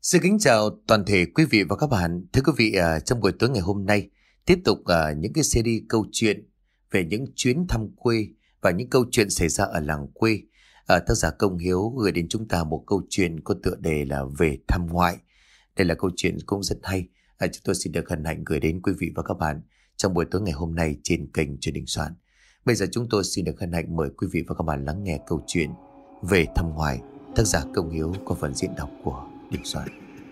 Xin kính chào toàn thể quý vị và các bạn. Thưa quý vị, trong buổi tối ngày hôm nay, tiếp tục những cái series câu chuyện về những chuyến thăm quê và những câu chuyện xảy ra ở làng quê. Tác giả Công Hiếu gửi đến chúng ta một câu chuyện có tựa đề là Về thăm ngoại. Đây là câu chuyện cũng rất hay. Chúng tôi xin được hân hạnh gửi đến quý vị và các bạn trong buổi tối ngày hôm nay trên kênh Truyền Đình Soạn. Bây giờ chúng tôi xin được hân hạnh mời quý vị và các bạn lắng nghe câu chuyện Về thăm ngoại. Tác giả Công Hiếu có phần diễn đọc của Đình Soạn.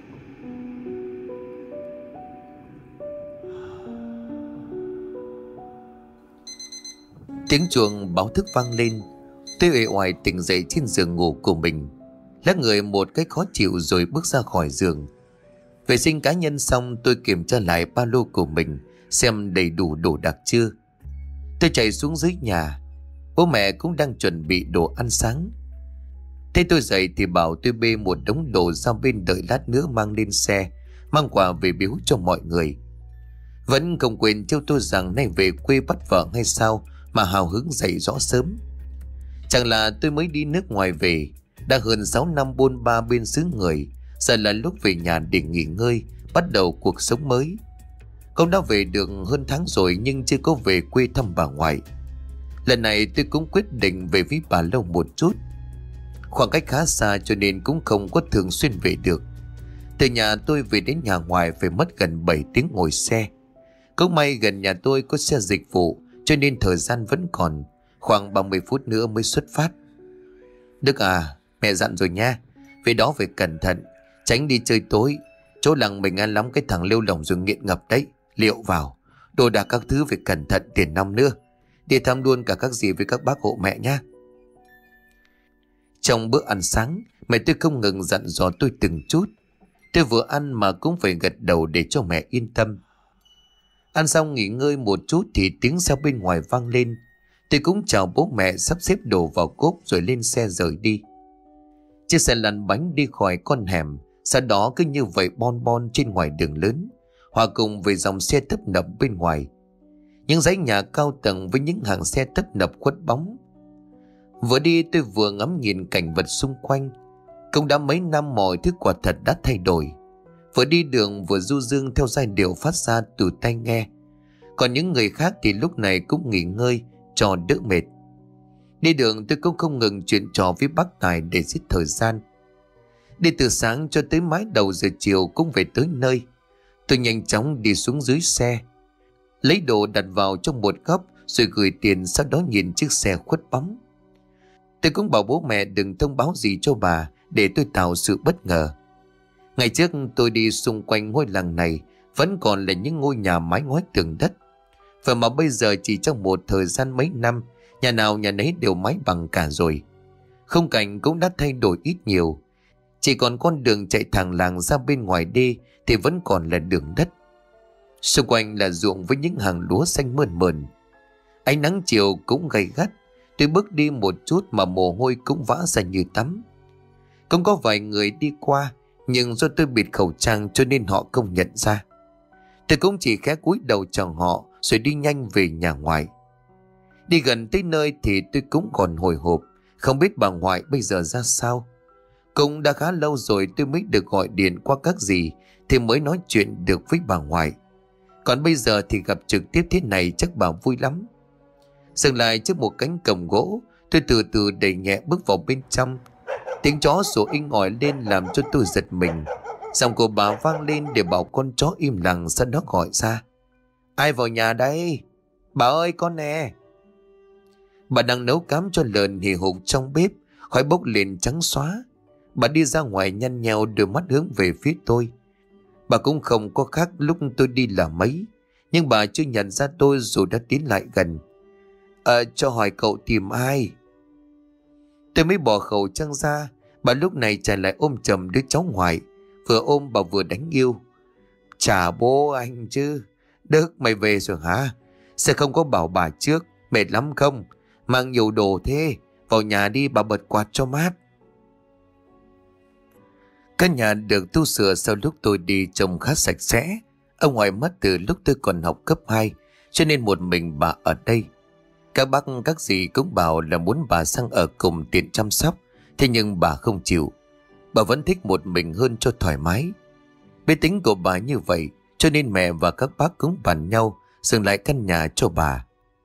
Tiếng chuông báo thức vang lên. Tôi uể oải tỉnh dậy trên giường ngủ của mình, lắc người một cách khó chịu rồi bước ra khỏi giường. Vệ sinh cá nhân xong, tôi kiểm tra lại ba lô của mình xem đầy đủ đồ đạc chưa. Tôi chạy xuống dưới nhà. Bố mẹ cũng đang chuẩn bị đồ ăn sáng. Thế tôi dậy thì bảo tôi bê một đống đồ ra bên đợi lát nữa mang lên xe, mang quà về biếu cho mọi người. Vẫn không quên trêu tôi rằng nay về quê bắt vợ hay sao mà hào hứng dậy rõ sớm. Chẳng là tôi mới đi nước ngoài về, đã hơn 6 năm bôn ba bên xứ người, giờ là lúc về nhà để nghỉ ngơi, bắt đầu cuộc sống mới. Con đã về được hơn tháng rồi nhưng chưa có về quê thăm bà ngoại. Lần này tôi cũng quyết định về với bà lâu một chút. Khoảng cách khá xa cho nên cũng không có thường xuyên về được. Từ nhà tôi về đến nhà ngoại phải mất gần 7 tiếng ngồi xe. Cũng may gần nhà tôi có xe dịch vụ cho nên thời gian vẫn còn, khoảng 30 phút nữa mới xuất phát. Đức à, mẹ dặn rồi nha, về đó phải cẩn thận, tránh đi chơi tối. Chỗ làng mình ăn lắm cái thằng lêu lỏng rồi nghiện ngập đấy, liệu vào. Đồ đạc các thứ phải cẩn thận, tiền nong nữa. Đi thăm luôn cả các dì với các bác hộ mẹ nha. Trong bữa ăn sáng, mẹ tôi không ngừng dặn dò tôi từng chút. Tôi vừa ăn mà cũng phải gật đầu để cho mẹ yên tâm. Ăn xong nghỉ ngơi một chút thì tiếng xe bên ngoài vang lên. Tôi cũng chào bố mẹ, sắp xếp đồ vào cốp rồi lên xe rời đi. Chiếc xe lăn bánh đi khỏi con hẻm, sau đó cứ như vậy bon bon trên ngoài đường lớn, hòa cùng với dòng xe tấp nập bên ngoài. Những dãy nhà cao tầng với những hàng xe tấp nập khuất bóng. Vừa đi tôi vừa ngắm nhìn cảnh vật xung quanh. Cũng đã mấy năm mọi thứ quả thật đã thay đổi. Vừa đi đường vừa du dương theo giai điệu phát ra từ tai nghe. Còn những người khác thì lúc này cũng nghỉ ngơi cho đỡ mệt. Đi đường tôi cũng không ngừng chuyện trò với bác Tài để giết thời gian. Đi từ sáng cho tới mãi đầu giờ chiều cũng về tới nơi. Tôi nhanh chóng đi xuống dưới xe, lấy đồ đặt vào trong một góc rồi gửi tiền, sau đó nhìn chiếc xe khuất bóng. Tôi cũng bảo bố mẹ đừng thông báo gì cho bà để tôi tạo sự bất ngờ. Ngày trước tôi đi xung quanh ngôi làng này vẫn còn là những ngôi nhà mái ngói tường đất. Vậy mà bây giờ chỉ trong một thời gian mấy năm, nhà nào nhà nấy đều mái bằng cả rồi. Khung cảnh cũng đã thay đổi ít nhiều. Chỉ còn con đường chạy thẳng làng ra bên ngoài đê thì vẫn còn là đường đất. Xung quanh là ruộng với những hàng lúa xanh mơn mởn. Ánh nắng chiều cũng gay gắt. Tôi bước đi một chút mà mồ hôi cũng vã ra như tắm. Cũng có vài người đi qua, nhưng do tôi bịt khẩu trang cho nên họ không nhận ra. Tôi cũng chỉ khẽ cúi đầu chào họ rồi đi nhanh về nhà ngoại. Đi gần tới nơi thì tôi cũng còn hồi hộp, không biết bà ngoại bây giờ ra sao. Cũng đã khá lâu rồi tôi mới được gọi điện qua các dì thì mới nói chuyện được với bà ngoại. Còn bây giờ thì gặp trực tiếp thế này chắc bà vui lắm. Dừng lại trước một cánh cổng gỗ, tôi từ từ đẩy nhẹ bước vào bên trong. Tiếng chó sủa inh ỏi lên làm cho tôi giật mình. Giọng của bà vang lên để bảo con chó im lặng, sau đó gọi ra: Ai vào nhà đây? Bà ơi, con nè. Bà đang nấu cám cho lợn hì hục trong bếp, khói bốc lên trắng xóa. Bà đi ra ngoài nhăn nheo, đôi mắt hướng về phía tôi. Bà cũng không có khác lúc tôi đi là mấy, nhưng bà chưa nhận ra tôi dù đã tiến lại gần. Cho hỏi cậu tìm ai? Tôi mới bỏ khẩu trang ra. Bà lúc này chạy lại ôm chầm đứa cháu ngoại, vừa ôm bà vừa đánh yêu. Chả bố anh chứ. Đức, mày về rồi hả? Sẽ không có bảo bà trước, mệt lắm không? Mang nhiều đồ thế. Vào nhà đi, bà bật quạt cho mát. Căn nhà được tu sửa sau lúc tôi đi trông khá sạch sẽ. Ông ngoại mất từ lúc tôi còn học cấp 2, cho nên một mình bà ở đây. Các bác các dì cũng bảo là muốn bà sang ở cùng tiện chăm sóc, thế nhưng bà không chịu. Bà vẫn thích một mình hơn cho thoải mái. Biết tính của bà như vậy, cho nên mẹ và các bác cũng bàn nhau dừng lại căn nhà cho bà.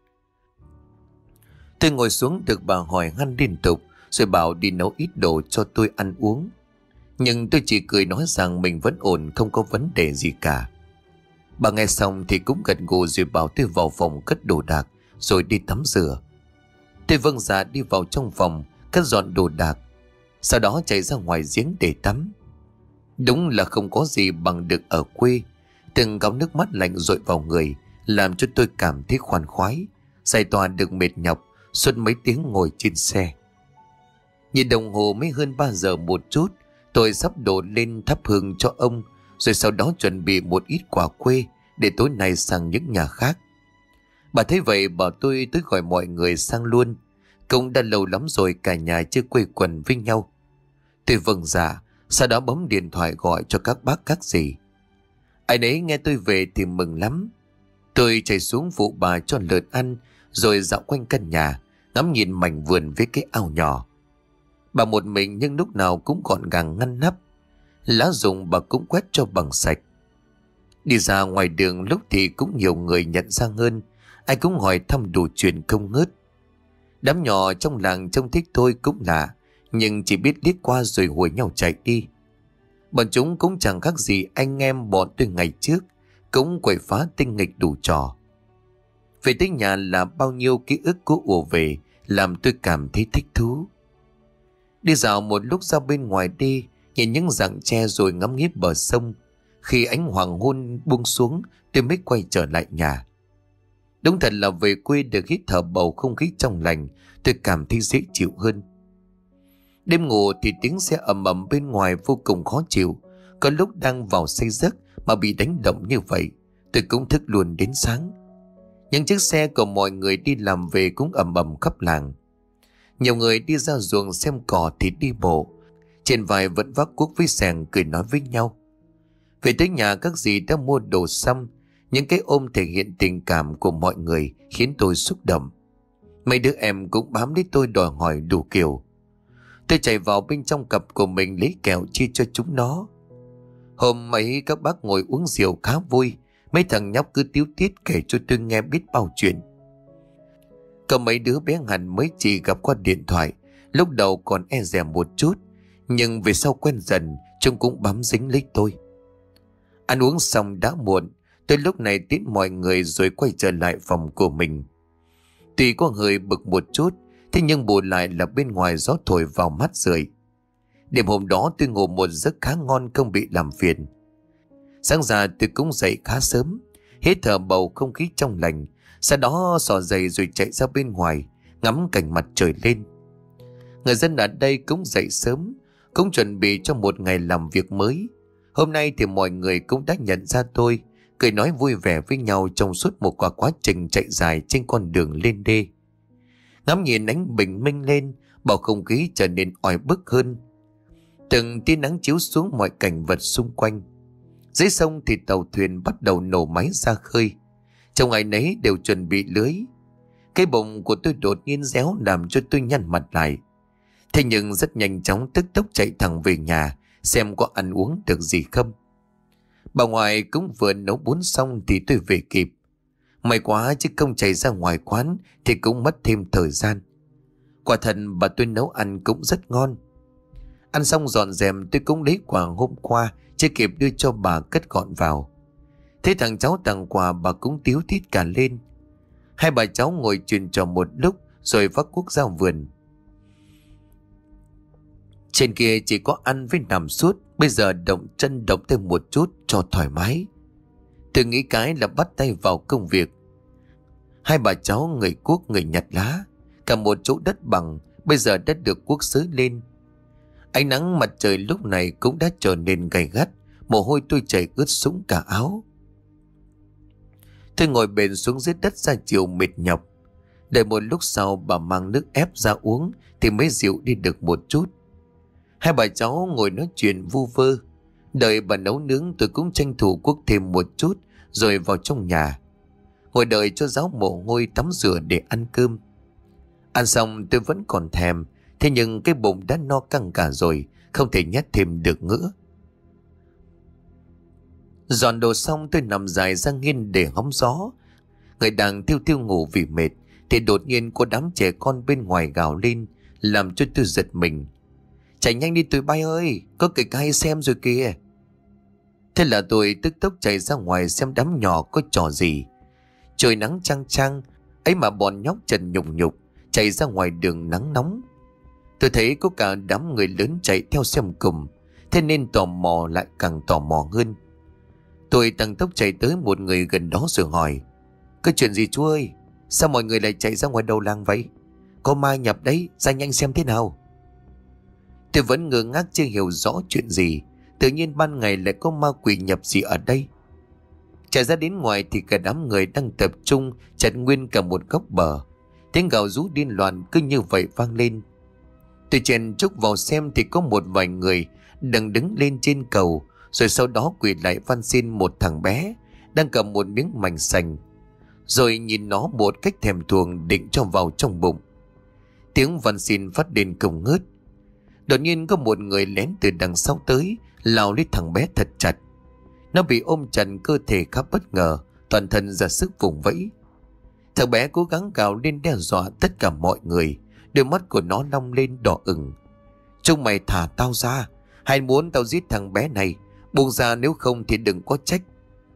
Tôi ngồi xuống được bà hỏi han liên tục, rồi bảo đi nấu ít đồ cho tôi ăn uống. Nhưng tôi chỉ cười nói rằng mình vẫn ổn, không có vấn đề gì cả. Bà nghe xong thì cũng gật gù rồi bảo tôi vào phòng cất đồ đạc rồi đi tắm rửa. Tôi vâng dạ đi vào trong phòng cất dọn đồ đạc, sau đó chạy ra ngoài giếng để tắm. Đúng là không có gì bằng được ở quê. Từng gáo nước mắt lạnh dội vào người làm cho tôi cảm thấy khoan khoái, giải tỏa được mệt nhọc suốt mấy tiếng ngồi trên xe. Nhìn đồng hồ mới hơn 3 giờ một chút. Tôi sắp đổ lên thắp hương cho ông, rồi sau đó chuẩn bị một ít quà quê để tối nay sang những nhà khác. Bà thấy vậy bảo tôi tới gọi mọi người sang luôn. Cũng đã lâu lắm rồi cả nhà chưa quây quần với nhau. Tôi vâng dạ, sau đó bấm điện thoại gọi cho các bác các dì. Ai nấy nghe tôi về thì mừng lắm. Tôi chạy xuống phụ bà cho lợn ăn, rồi dạo quanh căn nhà, ngắm nhìn mảnh vườn với cái ao nhỏ. Bà một mình nhưng lúc nào cũng gọn gàng ngăn nắp. Lá rụng bà cũng quét cho bằng sạch. Đi ra ngoài đường lúc thì cũng nhiều người nhận ra hơn, ai cũng hỏi thăm đủ chuyện không ngớt. Đám nhỏ trong làng trông thích tôi cũng lạ, nhưng chỉ biết liếc qua rồi hùa nhau chạy đi. Bọn chúng cũng chẳng khác gì anh em bọn tôi ngày trước, cũng quậy phá tinh nghịch đủ trò. Về tới nhà là bao nhiêu ký ức của ùa về, làm tôi cảm thấy thích thú. Đi dạo một lúc ra bên ngoài đi, nhìn những rặng tre rồi ngắm nghía bờ sông. Khi ánh hoàng hôn buông xuống, tôi mới quay trở lại nhà. Đúng thật là về quê được hít thở bầu không khí trong lành, tôi cảm thấy dễ chịu hơn. Đêm ngủ thì tiếng xe ầm ầm bên ngoài vô cùng khó chịu. Có lúc đang vào say giấc mà bị đánh động như vậy, tôi cũng thức luôn đến sáng. Những chiếc xe của mọi người đi làm về cũng ầm ầm khắp làng. Nhiều người đi ra ruộng xem cỏ thì đi bộ, trên vai vẫn vác cuốc với xẻng cười nói với nhau. Về tới nhà các dì đã mua đồ xong. Những cái ôm thể hiện tình cảm của mọi người khiến tôi xúc động. Mấy đứa em cũng bám lấy tôi đòi hỏi đủ kiểu. Tôi chạy vào bên trong cặp của mình lấy kẹo chia cho chúng nó. Hôm ấy các bác ngồi uống rượu khá vui. Mấy thằng nhóc cứ tíu tít kể cho tôi nghe biết bao chuyện. Có mấy đứa bé hẳn mới chỉ gặp qua điện thoại, lúc đầu còn e dè một chút, nhưng về sau quen dần, chúng cũng bám dính lấy tôi. Ăn uống xong đã muộn, tôi lúc này tiễn mọi người rồi quay trở lại phòng của mình. Tuy có hơi bực một chút, thế nhưng bù lại là bên ngoài gió thổi vào mắt rượi. Đêm hôm đó tôi ngủ một giấc khá ngon, không bị làm phiền. Sáng ra tôi cũng dậy khá sớm, hít thở bầu không khí trong lành, sau đó xỏ giày rồi chạy ra bên ngoài, ngắm cảnh mặt trời lên. Người dân ở đây cũng dậy sớm, cũng chuẩn bị cho một ngày làm việc mới. Hôm nay thì mọi người cũng đã nhận ra tôi, cười nói vui vẻ với nhau trong suốt một quá trình chạy dài trên con đường lên đê. Ngắm nhìn ánh bình minh lên, bầu không khí trở nên oi bức hơn. Từng tia nắng chiếu xuống mọi cảnh vật xung quanh. Dưới sông thì tàu thuyền bắt đầu nổ máy ra khơi. Trong ai nấy đều chuẩn bị lưới. Cái bụng của tôi đột nhiên réo làm cho tôi nhăn mặt lại. Thế nhưng rất nhanh chóng tức tốc chạy thẳng về nhà xem có ăn uống được gì không. Bà ngoại cũng vừa nấu bún xong thì tôi về kịp. May quá chứ không chạy ra ngoài quán thì cũng mất thêm thời gian. Quả thật bà tôi nấu ăn cũng rất ngon. Ăn xong dọn dẹp tôi cũng lấy quà hôm qua chưa kịp đưa cho bà cất gọn vào. Thế thằng cháu tặng quà bà cũng tíu tít cả lên. Hai bà cháu ngồi chuyện trò một lúc rồi vác cuốc ra vườn. Trên kia chỉ có ăn với nằm suốt, bây giờ động chân động thêm một chút cho thoải mái. Tôi nghĩ cái là bắt tay vào công việc. Hai bà cháu người cuốc người nhặt lá, cả một chỗ đất bằng bây giờ đã được cuốc xới lên. Ánh nắng mặt trời lúc này cũng đã trở nên gay gắt, mồ hôi tôi chảy ướt sũng cả áo. Tôi ngồi bệt xuống dưới đất ra chiều mệt nhọc. Đợi một lúc sau bà mang nước ép ra uống thì mới dịu đi được một chút. Hai bà cháu ngồi nói chuyện vu vơ. Đợi bà nấu nướng tôi cũng tranh thủ cuốc thêm một chút rồi vào trong nhà. Ngồi đợi cho ráo mồ hôi tắm rửa để ăn cơm. Ăn xong tôi vẫn còn thèm, thế nhưng cái bụng đã no căng cả rồi, không thể nhét thêm được nữa. Dọn đồ xong tôi nằm dài ra nghiêng để hóng gió. Người đang thiêu thiêu ngủ vì mệt thì đột nhiên có đám trẻ con bên ngoài gào lên, làm cho tôi giật mình. Chạy nhanh đi tụi bay ơi, có kịch hay xem rồi kìa. Thế là tôi tức tốc chạy ra ngoài xem đám nhỏ có trò gì. Trời nắng chang chang ấy mà bọn nhóc trần nhục nhục chạy ra ngoài đường nắng nóng. Tôi thấy có cả đám người lớn chạy theo xem cùng, thế nên tò mò lại càng tò mò hơn. Tôi tăng tốc chạy tới một người gần đó rồi hỏi: "Có chuyện gì chú ơi? Sao mọi người lại chạy ra ngoài đầu làng vậy? Có ma nhập đấy, ra nhanh xem thế nào." Tôi vẫn ngơ ngác chưa hiểu rõ chuyện gì. Tự nhiên ban ngày lại có ma quỷ nhập gì ở đây? Chạy ra đến ngoài thì cả đám người đang tập trung chặn nguyên cả một góc bờ. Tiếng gào rú điên loạn cứ như vậy vang lên. Tôi chen chúc vào xem thì có một vài người đang đứng lên trên cầu, rồi sau đó quỳ lại van xin một thằng bé đang cầm một miếng mành sành, rồi nhìn nó một cách thèm thuồng định cho vào trong bụng. Tiếng van xin phát đến không ngớt. Đột nhiên có một người lén từ đằng sau tới, lao lấy thằng bé thật chặt. Nó bị ôm chặt cơ thể khá bất ngờ, toàn thân ra sức vùng vẫy. Thằng bé cố gắng gào lên đe dọa tất cả mọi người. Đôi mắt của nó long lên đỏ ửng. "Chúng mày thả tao ra, hay muốn tao giết thằng bé này? Buông ra, nếu không thì đừng có trách."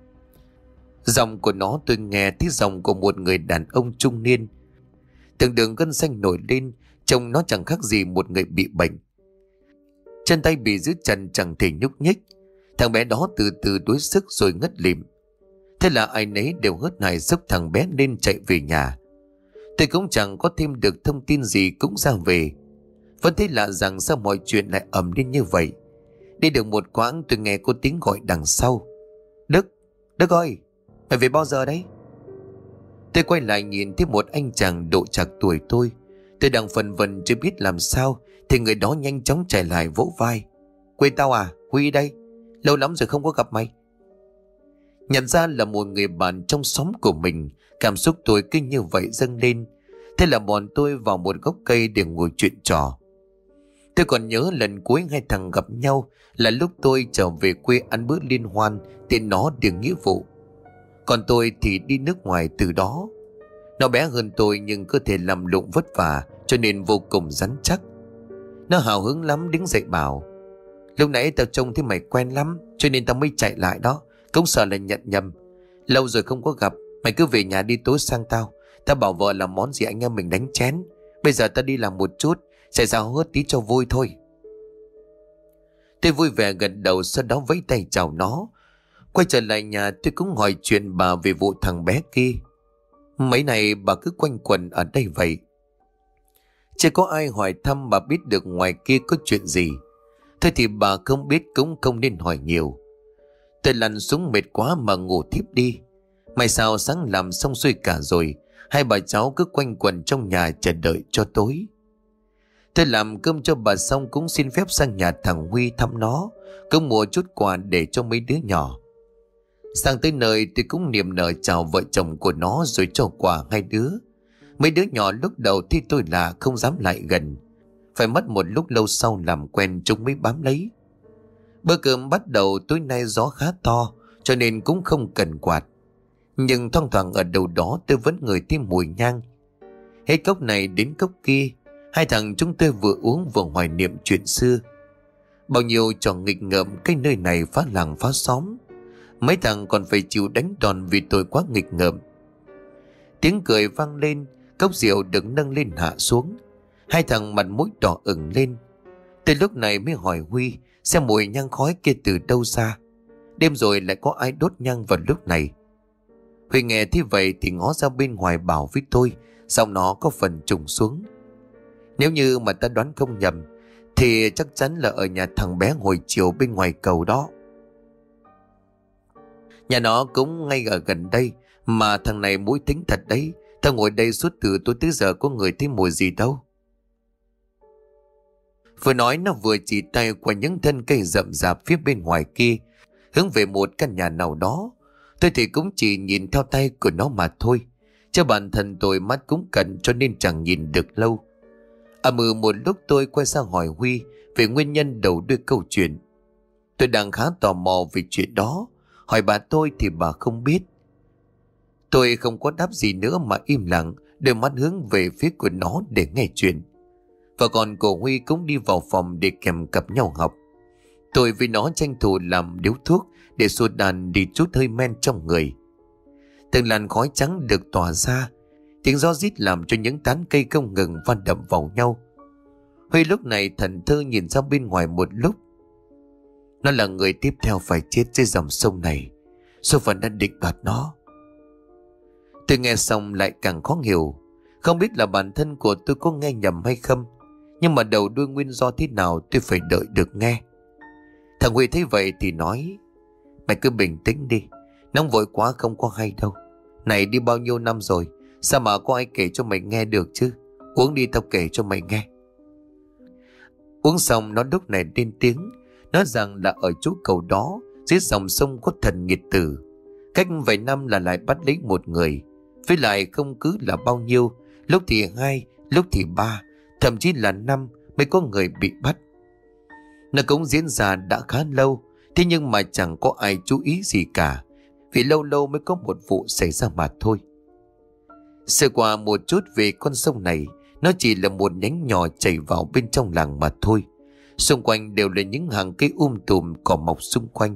Giọng của nó tôi nghe thấy giọng của một người đàn ông trung niên. Từng đường gân xanh nổi lên, trông nó chẳng khác gì một người bị bệnh. Chân tay bị giữ chặt chẳng thể nhúc nhích. Thằng bé đó từ từ đuối sức rồi ngất lịm. Thế là ai nấy đều hớt hải giúp thằng bé lên chạy về nhà. Tôi cũng chẳng có thêm được thông tin gì cũng ra về. Vẫn thấy lạ rằng sao mọi chuyện lại ầm lên như vậy. Đi được một quãng tôi nghe có tiếng gọi đằng sau: "Đức, Đức ơi, mày về bao giờ đấy?" Tôi quay lại nhìn thấy một anh chàng độ trạc tuổi tôi. Tôi đang phân vân chưa biết làm sao thì người đó nhanh chóng chạy lại vỗ vai: "Quên tao à, Huy đây. Lâu lắm rồi không có gặp mày." Nhận ra là một người bạn trong xóm của mình, cảm xúc tôi cứ như vậy dâng lên. Thế là bọn tôi vào một gốc cây để ngồi chuyện trò. Tôi còn nhớ lần cuối hai thằng gặp nhau là lúc tôi trở về quê ăn bữa liên hoan tên nó được nghĩa vụ. Còn tôi thì đi nước ngoài từ đó. Nó bé hơn tôi nhưng cơ thể làm lụng vất vả cho nên vô cùng rắn chắc. Nó hào hứng lắm, đứng dậy bảo: "Lúc nãy tao trông thấy mày quen lắm cho nên tao mới chạy lại đó. Cũng sợ là nhận nhầm. Lâu rồi không có gặp, mày cứ về nhà đi tối sang tao. Tao bảo vợ làm món gì anh em mình đánh chén. Bây giờ tao đi làm một chút, chạy ra hớt tí cho vui thôi." Tôi vui vẻ gật đầu, sau đó vẫy tay chào nó. Quay trở lại nhà tôi cũng hỏi chuyện bà về vụ thằng bé kia. Mấy này bà cứ quanh quẩn ở đây vậy. Chưa có ai hỏi thăm bà biết được ngoài kia có chuyện gì. Thôi thì bà không biết cũng không nên hỏi nhiều. Tôi lăn xuống mệt quá mà ngủ thiếp đi. May sao sáng làm xong xuôi cả rồi, hai bà cháu cứ quanh quẩn trong nhà chờ đợi cho tối. Tôi làm cơm cho bà xong cũng xin phép sang nhà thằng Huy thăm nó, cũng mua chút quà để cho mấy đứa nhỏ. Sang tới nơi tôi cũng niềm nở chào vợ chồng của nó rồi cho quà hai đứa. Mấy đứa nhỏ lúc đầu thì tôi lạ không dám lại gần. Phải mất một lúc lâu sau làm quen chúng mới bám lấy. Bữa cơm bắt đầu tối nay gió khá to cho nên cũng không cần quạt. Nhưng thoang thoảng ở đâu đó tôi vẫn ngửi thấy mùi nhang. Hết cốc này đến cốc kia, hai thằng chúng tôi vừa uống vừa hoài niệm chuyện xưa. Bao nhiêu trò nghịch ngợm cái nơi này phá làng phá xóm. Mấy thằng còn phải chịu đánh đòn vì tôi quá nghịch ngợm. Tiếng cười vang lên, cốc rượu được nâng lên hạ xuống. Hai thằng mặt mũi đỏ ửng lên. Từ lúc này mới hỏi Huy xem mùi nhang khói kia từ đâu ra. Đêm rồi lại có ai đốt nhang vào lúc này. Huy nghe thế vậy thì ngó ra bên ngoài bảo với tôi, giọng nó có phần trùng xuống: "Nếu như mà ta đoán không nhầm thì chắc chắn là ở nhà thằng bé hồi chiều bên ngoài cầu đó. Nhà nó cũng ngay ở gần đây, mà thằng này mũi tính thật đấy. Tao ngồi đây suốt từ tối tới giờ có người thấy mùi gì đâu." Vừa nói nó vừa chỉ tay qua những thân cây rậm rạp phía bên ngoài kia, hướng về một căn nhà nào đó. Tôi thì cũng chỉ nhìn theo tay của nó mà thôi, cho bản thân tôi mắt cũng cận cho nên chẳng nhìn được lâu. Một lúc tôi quay sang hỏi Huy về nguyên nhân đầu đuôi câu chuyện. Tôi đang khá tò mò về chuyện đó, hỏi bà tôi thì bà không biết. Tôi không có đáp gì nữa mà im lặng, đôi mắt hướng về phía của nó để nghe chuyện. Và còn cô Huy cũng đi vào phòng để kèm cặp nhau học. Tôi với nó tranh thủ làm điếu thuốc để xua đàn đi chút hơi men trong người. Từng làn khói trắng được tỏa ra, tiếng gió rít làm cho những tán cây không ngừng va đập vào nhau. Huy lúc này thẫn thờ nhìn ra bên ngoài một lúc. Nó là người tiếp theo phải chết trên dòng sông này. Số phận đã định đoạt nó. Tôi nghe xong lại càng khó hiểu. Không biết là bản thân của tôi có nghe nhầm hay không, nhưng mà đầu đuôi nguyên do thế nào tôi phải đợi được nghe. Thằng Huy thấy vậy thì nói: Mày cứ bình tĩnh đi, nóng vội quá không có hay đâu. Này đi bao nhiêu năm rồi, sao mà có ai kể cho mày nghe được chứ? Uống đi tao kể cho mày nghe. Uống xong nó lúc này lên tiếng, nói rằng là ở chỗ cầu đó dưới dòng sông có thần nghiệt tử. Cách vài năm là lại bắt lấy một người, với lại không cứ là bao nhiêu, lúc thì 2, lúc thì 3, thậm chí là 5 mới có người bị bắt. Nó cũng diễn ra đã khá lâu, thế nhưng mà chẳng có ai chú ý gì cả, vì lâu lâu mới có một vụ xảy ra mà thôi. Sơ qua một chút về con sông này, nó chỉ là một nhánh nhỏ chảy vào bên trong làng mà thôi. Xung quanh đều là những hàng cây tùm cỏ mọc xung quanh.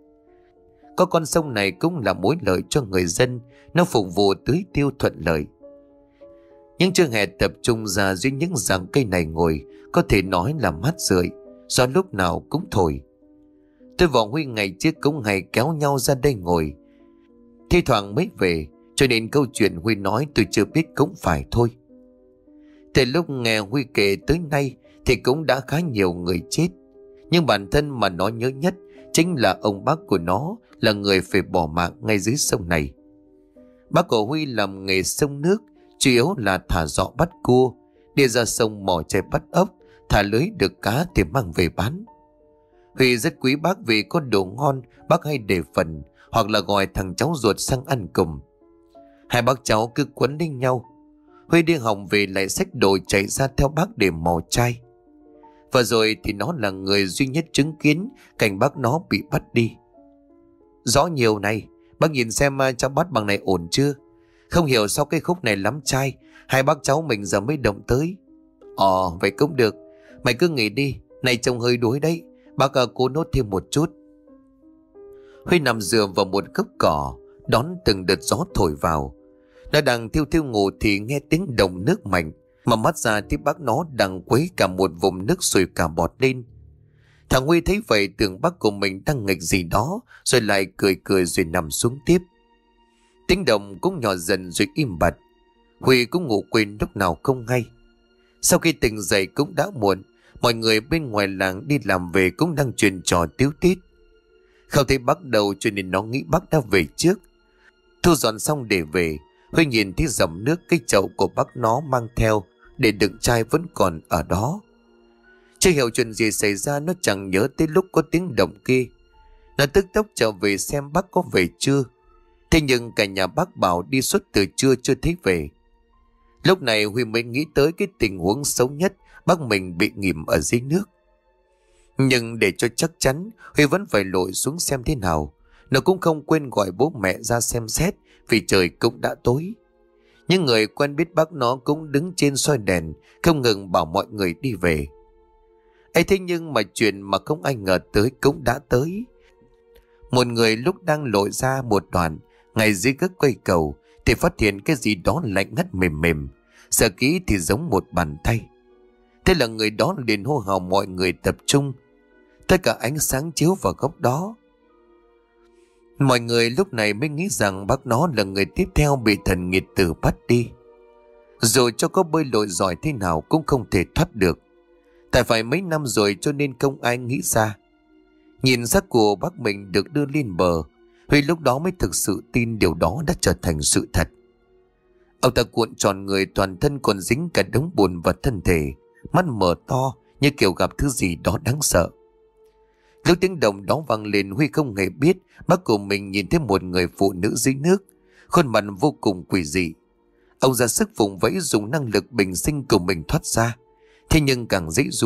Có con sông này cũng là mối lợi cho người dân, nó phục vụ tưới tiêu thuận lợi. Những trường hè tập trung ra dưới những rặng cây này ngồi, có thể nói là mát rượi, gió lúc nào cũng thổi. Tôi và Huy ngày trước cũng hay kéo nhau ra đây ngồi. Thi thoảng mới về, cho nên câu chuyện Huy nói tôi chưa biết cũng phải thôi. Từ lúc nghe Huy kể tới nay thì cũng đã khá nhiều người chết, nhưng bản thân mà nó nhớ nhất chính là ông bác của nó là người phải bỏ mạng ngay dưới sông này. Bác của Huy làm nghề sông nước, chủ yếu là thả giỏ bắt cua, đi ra sông mò chài bắt ốc, thả lưới được cá thì mang về bán. Huy rất quý bác vì có đồ ngon bác hay để phần, hoặc là gọi thằng cháu ruột sang ăn cùng. Hai bác cháu cứ quấn lên nhau. Huy đi học về lại xách đồ chạy ra theo bác để mò chai. Và rồi thì nó là người duy nhất chứng kiến cảnh bác nó bị bắt đi. Rõ nhiều này, bác nhìn xem cháu bắt bằng này ổn chưa? Không hiểu sao cái khúc này lắm chai, hai bác cháu mình giờ mới động tới. Vậy cũng được, mày cứ nghỉ đi, này trông hơi đuối đấy, bác cố nốt thêm một chút. Huy nằm dựa vào một gốc cỏ, đón từng đợt gió thổi vào. Nó đang thiêu thiêu ngủ thì nghe tiếng động nước mạnh, mà mắt ra thì bác nó đang quấy cả một vùng nước sùi cả bọt lên. Thằng Huy thấy vậy tưởng bác của mình đang nghịch gì đó, rồi lại cười cười rồi nằm xuống tiếp. Tiếng động cũng nhỏ dần rồi im bặt. Huy cũng ngủ quên lúc nào không hay. Sau khi tỉnh dậy cũng đã muộn, mọi người bên ngoài làng đi làm về cũng đang chuyện trò tíu tít. Không thấy bác đâu cho nên nó nghĩ bác đã về trước. Thu dọn xong để về, Huy nhìn thấy dòng nước cái chậu của bác nó mang theo để đựng chai vẫn còn ở đó. Chưa hiểu chuyện gì xảy ra, nó chẳng nhớ tới lúc có tiếng động kia. Nó tức tốc trở về xem bác có về chưa. Thế nhưng cả nhà bác bảo đi suốt từ trưa chưa thấy về. Lúc này Huy mới nghĩ tới cái tình huống xấu nhất, bác mình bị nghìm ở dưới nước. Nhưng để cho chắc chắn, Huy vẫn phải lội xuống xem thế nào. Nó cũng không quên gọi bố mẹ ra xem xét, vì trời cũng đã tối. Những người quen biết bác nó cũng đứng trên soi đèn, không ngừng bảo mọi người đi về. Ấy thế nhưng mà chuyện mà không ai ngờ tới cũng đã tới. Một người lúc đang lội ra một đoạn ngay dưới gốc cây cầu thì phát hiện cái gì đó lạnh ngắt mềm mềm, sợ kỹ thì giống một bàn tay. Thế là người đó liền hô hào mọi người tập trung. Tất cả ánh sáng chiếu vào góc đó. Mọi người lúc này mới nghĩ rằng bác nó là người tiếp theo bị thần nghiệt tử bắt đi. Dù cho có bơi lội giỏi thế nào cũng không thể thoát được. Tại phải mấy năm rồi cho nên không ai nghĩ ra. Nhìn xác của bác mình được đưa lên bờ, Huy lúc đó mới thực sự tin điều đó đã trở thành sự thật. Ông ta cuộn tròn người, toàn thân còn dính cả đống bùn vào thân thể, mắt mở to như kiểu gặp thứ gì đó đáng sợ. Lúc tiếng động đó vang lên, Huy không hề biết bác của mình nhìn thấy một người phụ nữ dưới nước, khuôn mặt vô cùng quỷ dị. Ông ra sức vùng vẫy dùng năng lực bình sinh của mình thoát ra. Thế nhưng càng dễ dụa,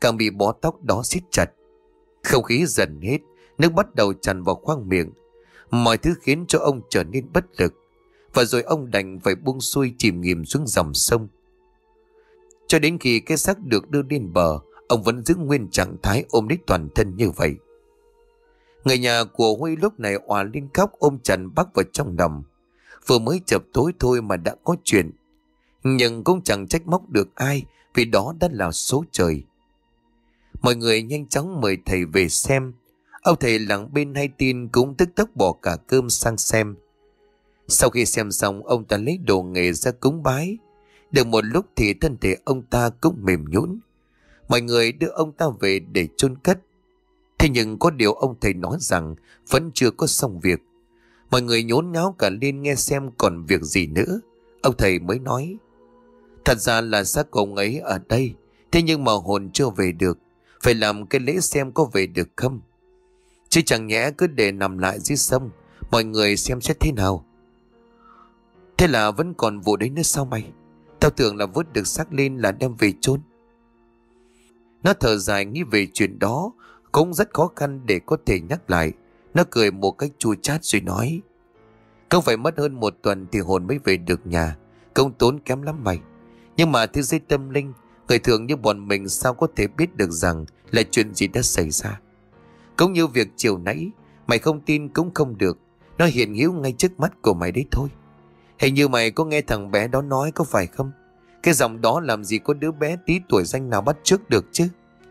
càng bị bó tóc đó siết chặt. Không khí dần hết, nước bắt đầu tràn vào khoang miệng. Mọi thứ khiến cho ông trở nên bất lực, và rồi ông đành phải buông xuôi chìm nghỉm xuống dòng sông. Cho đến khi cái xác được đưa lên bờ, ông vẫn giữ nguyên trạng thái ôm lấy toàn thân như vậy. Người nhà của Huy lúc này òa lên khóc, ôm chặt bác vào trong lòng. Vừa mới chập tối thôi mà đã có chuyện, nhưng cũng chẳng trách móc được ai, vì đó đã là số trời. Mọi người nhanh chóng mời thầy về xem. Ông thầy lặng bên hay tin cũng tức tốc bỏ cả cơm sang xem. Sau khi xem xong, ông ta lấy đồ nghề ra cúng bái. Được một lúc thì thân thể ông ta cũng mềm nhũn. Mọi người đưa ông ta về để chôn cất. Thế nhưng có điều ông thầy nói rằng vẫn chưa có xong việc. Mọi người nhốn nháo cả lên nghe xem còn việc gì nữa. Ông thầy mới nói: thật ra là xác của ông ấy ở đây, thế nhưng mà hồn chưa về được. Phải làm cái lễ xem có về được không, chứ chẳng nhẽ cứ để nằm lại dưới sông. Mọi người xem xét thế nào. Thế là vẫn còn vụ đấy nữa sao mày? Tao tưởng là vớt được xác lên là đem về chôn. Nó thở dài nghĩ về chuyện đó cũng rất khó khăn để có thể nhắc lại. Nó cười một cách chua chát rồi nói: không phải mất hơn 1 tuần thì hồn mới về được nhà. Công tốn kém lắm mày. Nhưng mà thế giới tâm linh, người thường như bọn mình sao có thể biết được rằng là chuyện gì đã xảy ra. Cũng như việc chiều nãy, mày không tin cũng không được. Nó hiện hữu ngay trước mắt của mày đấy thôi. Hình như mày có nghe thằng bé đó nói, có phải không? Cái giọng đó làm gì có đứa bé tí tuổi danh nào bắt chước được chứ.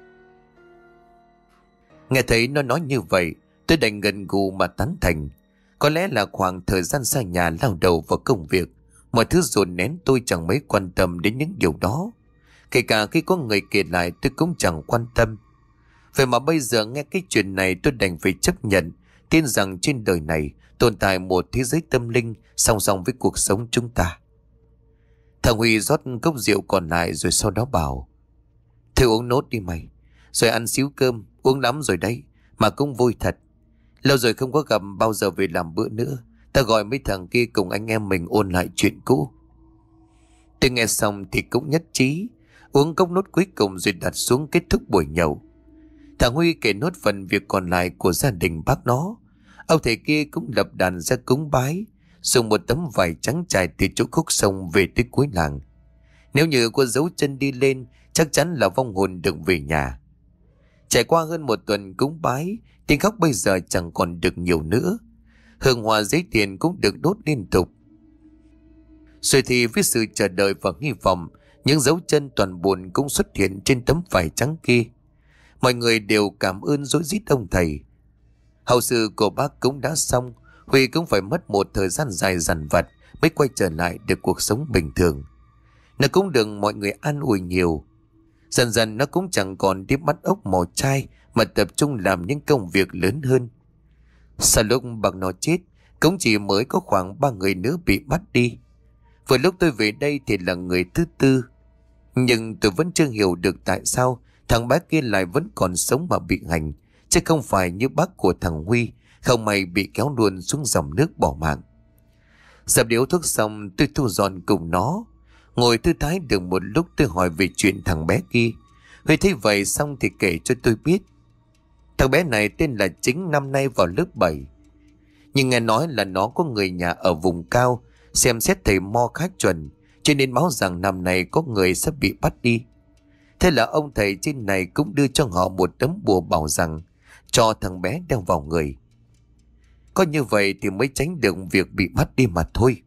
Nghe thấy nó nói như vậy, tôi đành gật gù mà tán thành. Có lẽ là khoảng thời gian xa nhà lao đầu vào công việc, mọi thứ dồn nén, tôi chẳng mấy quan tâm đến những điều đó. Kể cả khi có người kể lại tôi cũng chẳng quan tâm. Vậy mà bây giờ nghe cái chuyện này tôi đành phải chấp nhận, tin rằng trên đời này tồn tại một thế giới tâm linh song song với cuộc sống chúng ta. Thằng Huy rót cốc rượu còn lại rồi sau đó bảo: thôi uống nốt đi mày, rồi ăn xíu cơm, uống lắm rồi đấy, mà cũng vui thật. Lâu rồi không có gặp, bao giờ về làm bữa nữa. Ta gọi mấy thằng kia cùng anh em mình ôn lại chuyện cũ. Tôi nghe xong thì cũng nhất trí, uống cốc nốt cuối cùng rồi đặt xuống kết thúc buổi nhậu. Thằng Huy kể nốt phần việc còn lại của gia đình bác nó. Ông thầy kia cũng lập đàn ra cúng bái, dùng một tấm vải trắng trải từ chỗ khúc sông về tới cuối làng. Nếu như có dấu chân đi lên, chắc chắn là vong hồn được về nhà. Trải qua hơn 1 tuần cúng bái, tiếng khóc bây giờ chẳng còn được nhiều nữa. Hương hoa giấy tiền cũng được đốt liên tục. Rồi thì với sự chờ đợi và hy vọng, những dấu chân toàn buồn cũng xuất hiện trên tấm vải trắng kia. Mọi người đều cảm ơn rối rít ông thầy. Hậu sự của bác cũng đã xong. Huy cũng phải mất một thời gian dài dằn vặt mới quay trở lại được cuộc sống bình thường. Nó cũng được mọi người an ủi nhiều. Dần dần nó cũng chẳng còn đi bắt ốc mò chai, mà tập trung làm những công việc lớn hơn. Sau lúc bác nó chết, cũng chỉ mới có khoảng 3 người nữa bị bắt đi. Vừa lúc tôi về đây thì là người thứ 4. Nhưng tôi vẫn chưa hiểu được tại sao thằng bé kia lại vẫn còn sống mà bị hành, chứ không phải như bác của thằng Huy, không may bị kéo luôn xuống dòng nước bỏ mạng. Dập điếu thuốc xong, tôi thu dọn cùng nó. Ngồi thư thái được một lúc, tôi hỏi về chuyện thằng bé kia. Huy thấy vậy xong thì kể cho tôi biết. Thằng bé này tên là Chính, năm nay vào lớp 7. Nhưng nghe nói là nó có người nhà ở vùng cao, xem xét thầy mo khá chuẩn, cho nên báo rằng năm nay có người sắp bị bắt đi. Thế là ông thầy trên này cũng đưa cho họ một tấm bùa bảo rằng cho thằng bé đeo vào người. Có như vậy thì mới tránh được việc bị bắt đi mà thôi.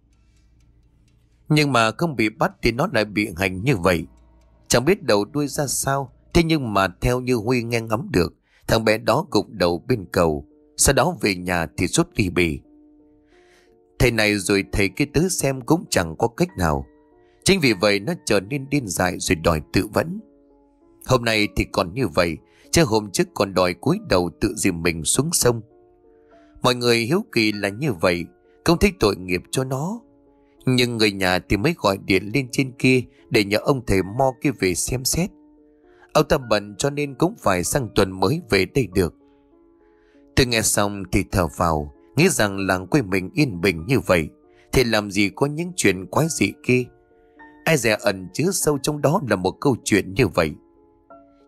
Nhưng mà không bị bắt thì nó lại bị hành như vậy. Chẳng biết đầu đuôi ra sao. Thế nhưng mà theo như Huy nghe ngóng được, thằng bé đó gục đầu bên cầu, sau đó về nhà thì sốt ly bì. Thầy này rồi thầy kia tứ xem cũng chẳng có cách nào. Chính vì vậy nó trở nên điên dại rồi đòi tự vẫn. Hôm nay thì còn như vậy, chứ hôm trước còn đòi cúi đầu tự dìm mình xuống sông. Mọi người hiếu kỳ là như vậy, không thích tội nghiệp cho nó. Nhưng người nhà thì mới gọi điện lên trên kia để nhờ ông thầy mo kia về xem xét. Ông ta bận cho nên cũng phải sang tuần mới về đây được. Tôi nghe xong thì thở vào, nghĩ rằng làng quê mình yên bình như vậy thì làm gì có những chuyện quái dị kia. Ai dè ẩn chứa sâu trong đó là một câu chuyện như vậy.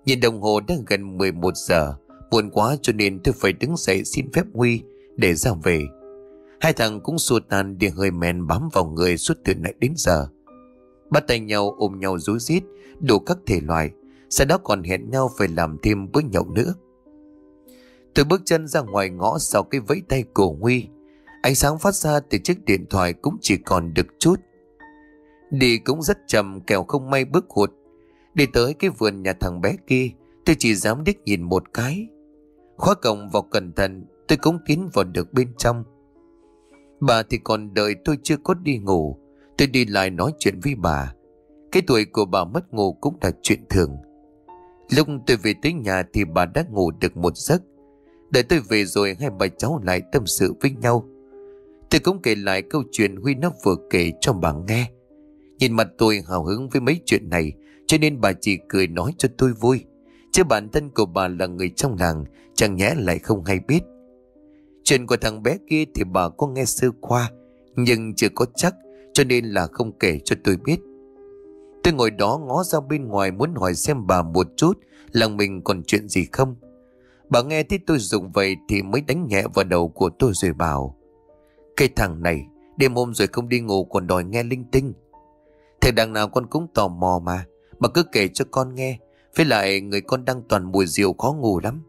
Nhìn đồng hồ đã gần 11 giờ, buồn quá cho nên tôi phải đứng dậy xin phép Huy để ra về. Hai thằng cũng xua tan đi hơi men bám vào người suốt từ nãy đến giờ. Bắt tay nhau ôm nhau rúi rít đủ các thể loại, sau đó còn hẹn nhau phải làm thêm bữa nhậu nữa. Tôi bước chân ra ngoài ngõ sau cái vẫy tay của Huy. Ánh sáng phát ra từ chiếc điện thoại cũng chỉ còn được chút. Đi cũng rất chậm kẻo không may bước hụt. Đi tới cái vườn nhà thằng bé kia, tôi chỉ dám điếc nhìn một cái. Khóa cổng vào cẩn thận, tôi cũng tiến vào được bên trong. Bà thì còn đợi tôi chưa có đi ngủ. Tôi đi lại nói chuyện với bà. Cái tuổi của bà mất ngủ cũng là chuyện thường. Lúc tôi về tới nhà thì bà đã ngủ được một giấc. Đợi tôi về rồi hai bà cháu lại tâm sự với nhau. Tôi cũng kể lại câu chuyện Huy nó vừa kể cho bà nghe. Nhìn mặt tôi hào hứng với mấy chuyện này, cho nên bà chỉ cười nói cho tôi vui. Chứ bản thân của bà là người trong làng, chẳng nhẽ lại không hay biết. Chuyện của thằng bé kia thì bà có nghe sơ qua, nhưng chưa có chắc, cho nên là không kể cho tôi biết. Tôi ngồi đó ngó ra bên ngoài muốn hỏi xem bà một chút làng mình còn chuyện gì không. Bà nghe thấy tôi dùng vậy thì mới đánh nhẹ vào đầu của tôi rồi bảo: cái thằng này đêm hôm rồi không đi ngủ còn đòi nghe linh tinh. Thế đằng nào con cũng tò mò mà. Bà cứ kể cho con nghe. Với lại người con đang toàn mùi rượu khó ngủ lắm.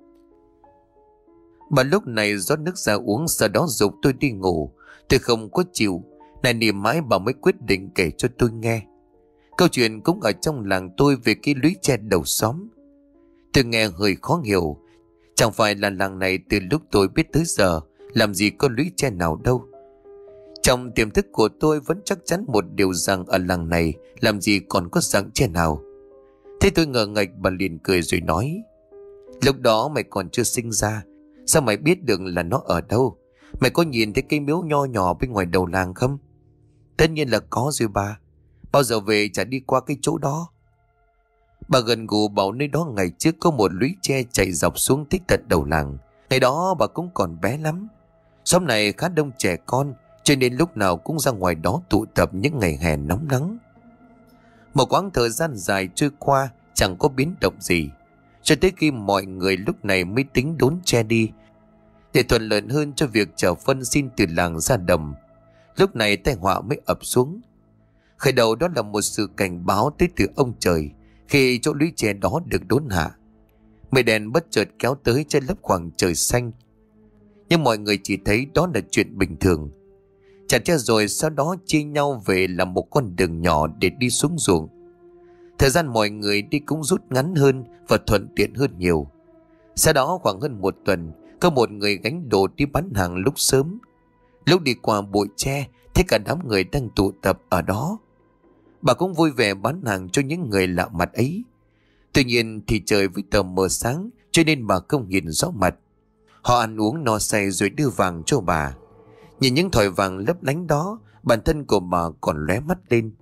Bà lúc này rót nước ra uống, sau đó giục tôi đi ngủ. Tôi không có chịu. Này nỉ mãi bà mới quyết định kể cho tôi nghe. Câu chuyện cũng ở trong làng tôi về cái lũy tre đầu xóm. Tôi nghe hơi khó hiểu. Chẳng phải là làng này từ lúc tôi biết tới giờ làm gì có lũy tre nào đâu. Trong tiềm thức của tôi vẫn chắc chắn một điều rằng ở làng này làm gì còn có dạng tre nào. Thế tôi ngờ ngạch, bà liền cười rồi nói: lúc đó mày còn chưa sinh ra, sao mày biết được là nó ở đâu? Mày có nhìn thấy cây miếu nho nhỏ bên ngoài đầu làng không? Tất nhiên là có rồi bà. Bao giờ về chả đi qua cái chỗ đó. Bà gần gù bảo nơi đó ngày trước có một lũy tre chạy dọc xuống tích tận đầu làng. Ngày đó bà cũng còn bé lắm. Xóm này khá đông trẻ con, cho nên lúc nào cũng ra ngoài đó tụ tập những ngày hè nóng nắng. Một quãng thời gian dài trôi qua chẳng có biến động gì, cho tới khi mọi người lúc này mới tính đốn tre đi để thuận lợi hơn cho việc chở phân xin từ làng ra đồng. Lúc này tai họa mới ập xuống. Khởi đầu đó là một sự cảnh báo tới từ ông trời khi chỗ lũy tre đó được đốn hạ. Mây đèn bất chợt kéo tới che lấp khoảng trời xanh, nhưng mọi người chỉ thấy đó là chuyện bình thường. Chặt tre rồi sau đó chia nhau về làm một con đường nhỏ để đi xuống ruộng. Thời gian mọi người đi cũng rút ngắn hơn và thuận tiện hơn nhiều. Sau đó khoảng hơn một tuần, có một người gánh đồ đi bán hàng lúc sớm. Lúc đi qua bụi tre, thấy cả đám người đang tụ tập ở đó. Bà cũng vui vẻ bán hàng cho những người lạ mặt ấy. Tuy nhiên thì trời với tờ mờ sáng, cho nên bà không nhìn rõ mặt. Họ ăn uống no say rồi đưa vàng cho bà. Nhìn những thỏi vàng lấp lánh đó, bản thân của bà còn lóe mắt lên.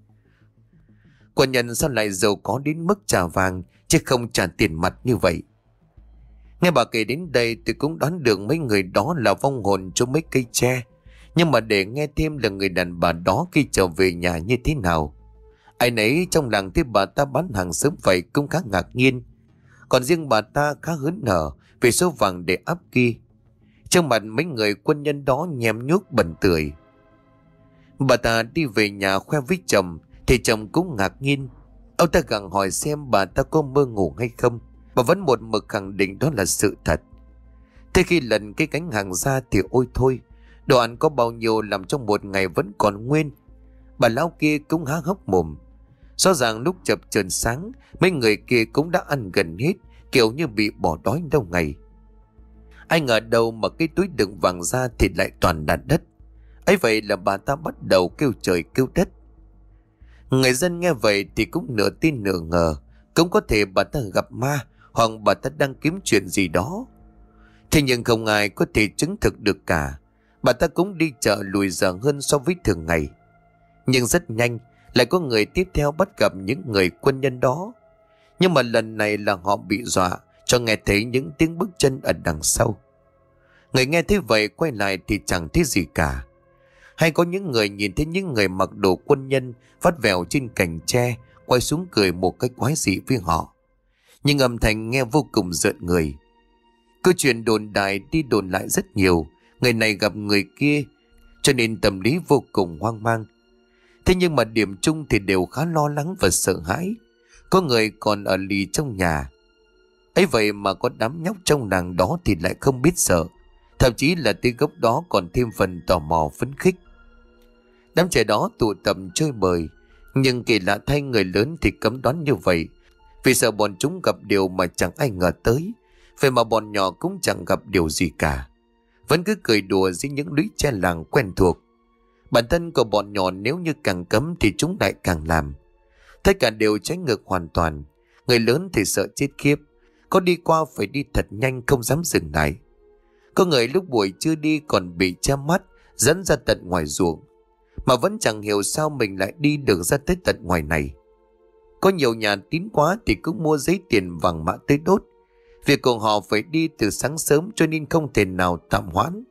Quả nhân sao lại giàu có đến mức trả vàng chứ không trả tiền mặt như vậy? Nghe bà kể đến đây tôi cũng đoán được mấy người đó là vong hồn cho mấy cây tre. Nhưng mà để nghe thêm là người đàn bà đó khi trở về nhà như thế nào, ai nấy trong làng thấy bà ta bán hàng sớm vậy cũng khá ngạc nhiên. Còn riêng bà ta khá hớn hở về số vàng để ắp kia. Trong mặt mấy người quân nhân đó nhem nhuốc bẩn tươi. Bà ta đi về nhà khoe với chồng thì chồng cũng ngạc nhiên. Ông ta gặng hỏi xem bà ta có mơ ngủ hay không. Bà vẫn một mực khẳng định đó là sự thật. Thế khi lần cái gánh hàng ra thì ôi thôi, đồ ăn có bao nhiêu làm trong một ngày vẫn còn nguyên. Bà lão kia cũng há hốc mồm. Rõ ràng lúc chập chờn sáng, mấy người kia cũng đã ăn gần hết, kiểu như bị bỏ đói lâu ngày. Ai ngờ đâu mà cái túi đựng vàng ra thì lại toàn là đất. Ấy vậy là bà ta bắt đầu kêu trời kêu đất. Người dân nghe vậy thì cũng nửa tin nửa ngờ. Cũng có thể bà ta gặp ma, hoặc bà ta đang kiếm chuyện gì đó. Thế nhưng không ai có thể chứng thực được cả. Bà ta cũng đi chợ lùi giờ hơn so với thường ngày. Nhưng rất nhanh lại có người tiếp theo bắt gặp những người quân nhân đó. Nhưng mà lần này là họ bị dọa cho nghe thấy những tiếng bước chân ở đằng sau. Người nghe thấy vậy quay lại thì chẳng thấy gì cả. Hay có những người nhìn thấy những người mặc đồ quân nhân vắt vẻo trên cành tre, quay xuống cười một cách quái dị với họ. nhưng âm thanh nghe vô cùng rợn người. Câu chuyện đồn đại đi đồn lại rất nhiều, người này gặp người kia, cho nên tâm lý vô cùng hoang mang. Thế nhưng mà điểm chung thì đều khá lo lắng và sợ hãi. Có người còn ở lì trong nhà. Ấy vậy mà có đám nhóc trong làng đó thì lại không biết sợ, thậm chí là tới gốc đó còn thêm phần tò mò phấn khích. Đám trẻ đó tụ tập chơi bời, nhưng kỳ lạ thay người lớn thì cấm đoán như vậy, vì sợ bọn chúng gặp điều mà chẳng ai ngờ tới. Vậy mà bọn nhỏ cũng chẳng gặp điều gì cả, vẫn cứ cười đùa dưới những lũy tre làng quen thuộc. Bản thân của bọn nhỏ nếu như càng cấm thì chúng lại càng làm. Tất cả đều trái ngược hoàn toàn. Người lớn thì sợ chết khiếp, có đi qua phải đi thật nhanh, không dám dừng lại. Có người lúc buổi trưa đi còn bị che mắt, dẫn ra tận ngoài ruộng, mà vẫn chẳng hiểu sao mình lại đi được ra tới tận ngoài này. Có nhiều nhà tín quá thì cũng mua giấy tiền vàng mã tới đốt. Việc của họ phải đi từ sáng sớm cho nên không thể nào tạm hoãn.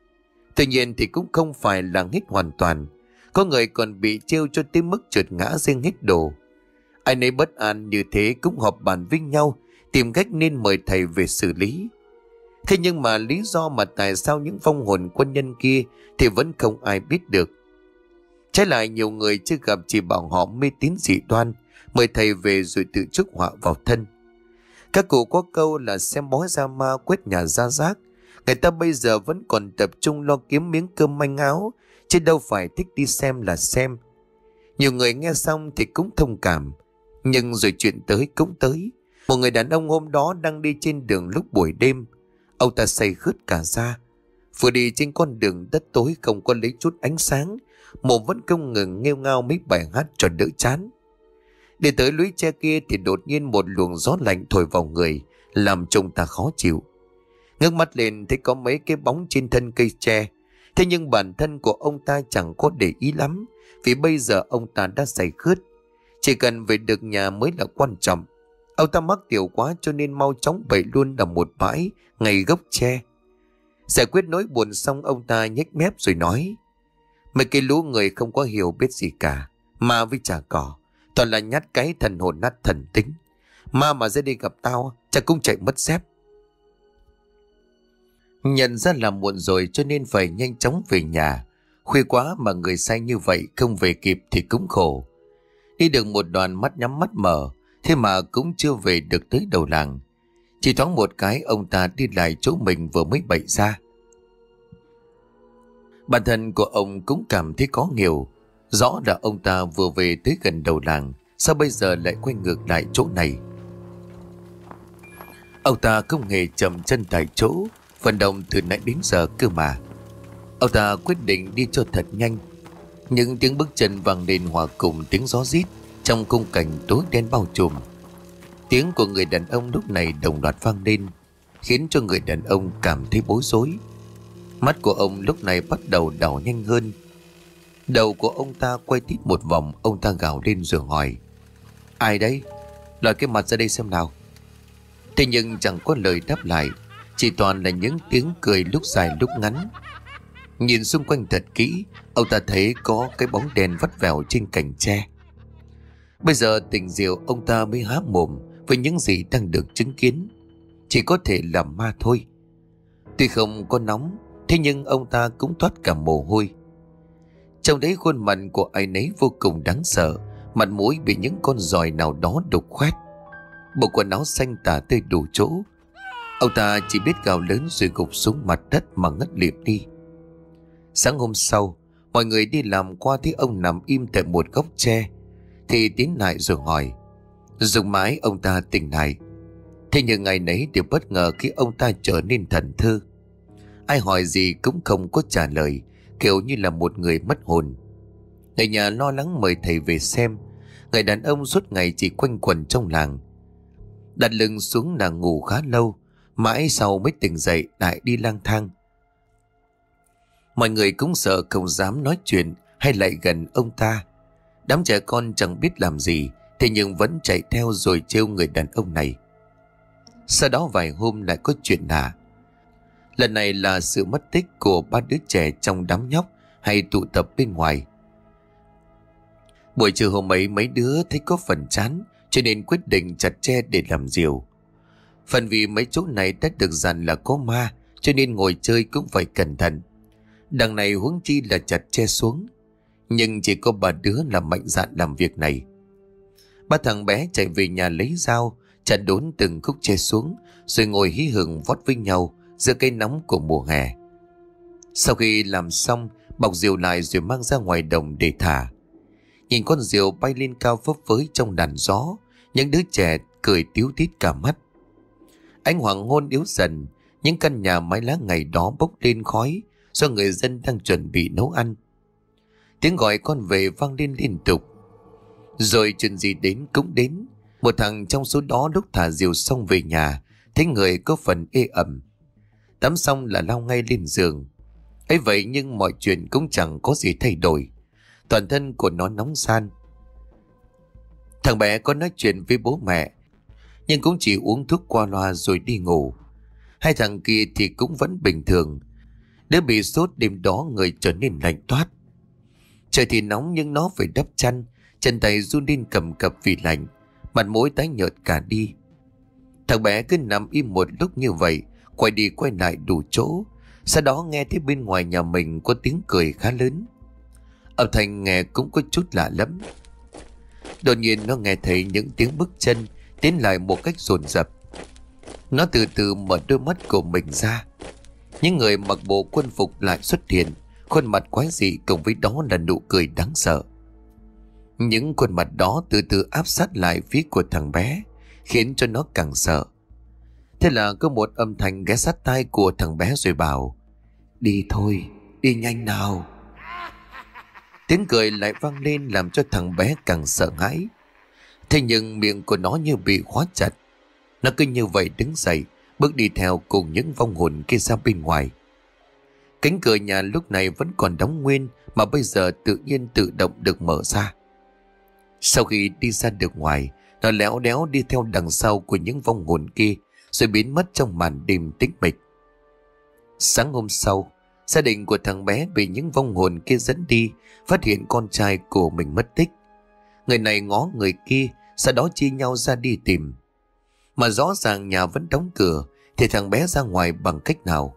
Tuy nhiên thì cũng không phải là hết hoàn toàn. Có người còn bị trêu cho tới mức trượt ngã riêng hết đồ. Ai nấy bất an như thế cũng họp bàn với nhau, tìm cách nên mời thầy về xử lý. Thế nhưng mà lý do mà tại sao những vong hồn quân nhân kia thì vẫn không ai biết được. Trái lại nhiều người chưa gặp chỉ bảo họ mê tín dị đoan, mời thầy về rồi tự chuốc họa vào thân. Các cụ có câu là xem bói ra ma, quét nhà ra rác. Người ta bây giờ vẫn còn tập trung lo kiếm miếng cơm manh áo, chứ đâu phải thích đi xem là xem. Nhiều người nghe xong thì cũng thông cảm, nhưng rồi chuyện tới cũng tới. Một người đàn ông hôm đó đang đi trên đường lúc buổi đêm. Ông ta say khướt cả da, vừa đi trên con đường đất tối không có lấy chút ánh sáng, mồm vẫn không ngừng nghêu ngao mấy bài hát cho đỡ chán. Để tới lũy tre kia thì đột nhiên một luồng gió lạnh thổi vào người, làm trông ta khó chịu. Ngước mắt lên thấy có mấy cái bóng trên thân cây tre. Thế nhưng bản thân của ông ta chẳng có để ý lắm, vì bây giờ ông ta đã say khướt. Chỉ cần về được nhà mới là quan trọng. Ông ta mắc tiểu quá cho nên mau chóng bậy luôn ở một bãi ngay gốc tre. Giải quyết nỗi buồn xong, ông ta nhếch mép rồi nói: mấy cái lũ người không có hiểu biết gì cả, ma với chả cỏ, toàn là nhát cái thần hồn nát thần tính. Ma mà ra đi gặp tao chắc cũng chạy mất dép. Nhận ra là muộn rồi cho nên phải nhanh chóng về nhà. Khuya quá mà người say như vậy không về kịp thì cũng khổ. Đi được một đoạn mắt nhắm mắt mở, thế mà cũng chưa về được tới đầu làng. Chỉ thoáng một cái ông ta đi lại chỗ mình vừa mới bậy ra. Bản thân của ông cũng cảm thấy có nhiều. Rõ là ông ta vừa về tới gần đầu làng, sao bây giờ lại quay ngược lại chỗ này? Ông ta không hề chậm chân tại chỗ, vận động từ nãy đến giờ cơ mà. Ông ta quyết định đi cho thật nhanh. Những tiếng bước chân vang lên hòa cùng tiếng gió rít trong khung cảnh tối đen bao trùm. Tiếng của người đàn ông lúc này đồng loạt vang lên, khiến cho người đàn ông cảm thấy bối rối. Mắt của ông lúc này bắt đầu đảo nhanh hơn. Đầu của ông ta quay tít một vòng, ông ta gào lên rồi hỏi: ai đấy? Lòi cái mặt ra đây xem nào. Thế nhưng chẳng có lời đáp lại, chỉ toàn là những tiếng cười lúc dài lúc ngắn. Nhìn xung quanh thật kỹ, ông ta thấy có cái bóng đen vắt vẻo trên cành tre. Bây giờ tỉnh rượu, ông ta mới há mồm với những gì đang được chứng kiến. Chỉ có thể là ma thôi. Tuy không có nóng, thế nhưng ông ta cũng toát cả mồ hôi. Trong đấy khuôn mặt của ai nấy vô cùng đáng sợ, mặt mũi bị những con giòi nào đó đục khoét. Bộ quần áo xanh tả tơi đủ chỗ. Ông ta chỉ biết gào lớn rồi gục xuống mặt đất mà ngất lịm đi. Sáng hôm sau, mọi người đi làm qua thấy ông nằm im tại một gốc tre, thì tiến lại rồi hỏi. Dùng mãi ông ta tỉnh lại. Thế nhưng ngày nấy đều bất ngờ khi ông ta trở nên thần thơ. Ai hỏi gì cũng không có trả lời, kiểu như là một người mất hồn. Người nhà lo lắng mời thầy về xem. Người đàn ông suốt ngày chỉ quanh quẩn trong làng, đặt lưng xuống là ngủ khá lâu, mãi sau mới tỉnh dậy lại đi lang thang. Mọi người cũng sợ không dám nói chuyện hay lại gần ông ta. Đám trẻ con chẳng biết làm gì, thế nhưng vẫn chạy theo rồi trêu người đàn ông này. Sau đó vài hôm lại có chuyện lạ. Lần này là sự mất tích của 3 đứa trẻ trong đám nhóc hay tụ tập bên ngoài. Buổi chiều hôm ấy mấy đứa thấy có phần chán cho nên quyết định chặt tre để làm diều. Phần vì mấy chỗ này đã được dặn là có ma, cho nên ngồi chơi cũng phải cẩn thận. Đằng này huống chi là chặt tre xuống. Nhưng chỉ có bà đứa là mạnh dạn làm việc này. Ba thằng bé chạy về nhà lấy dao, chặt đốn từng khúc tre xuống, rồi ngồi hí hửng vót với nhau giữa cái nóng của mùa hè. Sau khi làm xong, bọc diều lại rồi mang ra ngoài đồng để thả. Nhìn con diều bay lên cao phấp phới trong làn gió, những đứa trẻ cười tíu tít cả mắt. Ánh hoàng hôn yếu dần, những căn nhà mái lá ngày đó bốc lên khói do người dân đang chuẩn bị nấu ăn. Tiếng gọi con về vang lên liên tục. Rồi chuyện gì đến cũng đến. Một thằng trong số đó lúc thả diều xong về nhà, thấy người có phần ê ẩm. Tắm xong là lao ngay lên giường. Ấy vậy nhưng mọi chuyện cũng chẳng có gì thay đổi. Toàn thân của nó nóng san. Thằng bé có nói chuyện với bố mẹ, nhưng cũng chỉ uống thuốc qua loa rồi đi ngủ. Hai thằng kia thì cũng vẫn bình thường. Đứa bị sốt đêm đó người trở nên lạnh toát. Trời thì nóng nhưng nó phải đắp chăn, chân tay run lên cầm cập vì lạnh, mặt mũi tái nhợt cả đi. Thằng bé cứ nằm im một lúc như vậy, quay đi quay lại đủ chỗ. Sau đó nghe thấy bên ngoài nhà mình có tiếng cười khá lớn. Âm thanh nghe cũng có chút lạ lắm. Đột nhiên nó nghe thấy những tiếng bước chân tiến lại một cách dồn dập. Nó từ từ mở đôi mắt của mình ra. Những người mặc bộ quân phục lại xuất hiện, khuôn mặt quái dị cùng với đó là nụ cười đáng sợ. Những khuôn mặt đó từ từ áp sát lại phía của thằng bé, khiến cho nó càng sợ. Thế là có một âm thanh ghé sát tai của thằng bé rồi bảo: "Đi thôi, đi nhanh nào." Tiếng cười lại vang lên làm cho thằng bé càng sợ hãi. Thế nhưng miệng của nó như bị khóa chặt. Nó cứ như vậy đứng dậy, bước đi theo cùng những vong hồn kia ra bên ngoài. Cánh cửa nhà lúc này vẫn còn đóng nguyên, mà bây giờ tự nhiên tự động được mở ra. Sau khi đi ra được ngoài, nó léo đéo đi theo đằng sau của những vong hồn kia, rồi biến mất trong màn đêm tĩnh mịch. Sáng hôm sau, gia đình của thằng bé bị những vong hồn kia dẫn đi, phát hiện con trai của mình mất tích. Người này ngó người kia, sau đó chia nhau ra đi tìm. Mà rõ ràng nhà vẫn đóng cửa, thì thằng bé ra ngoài bằng cách nào?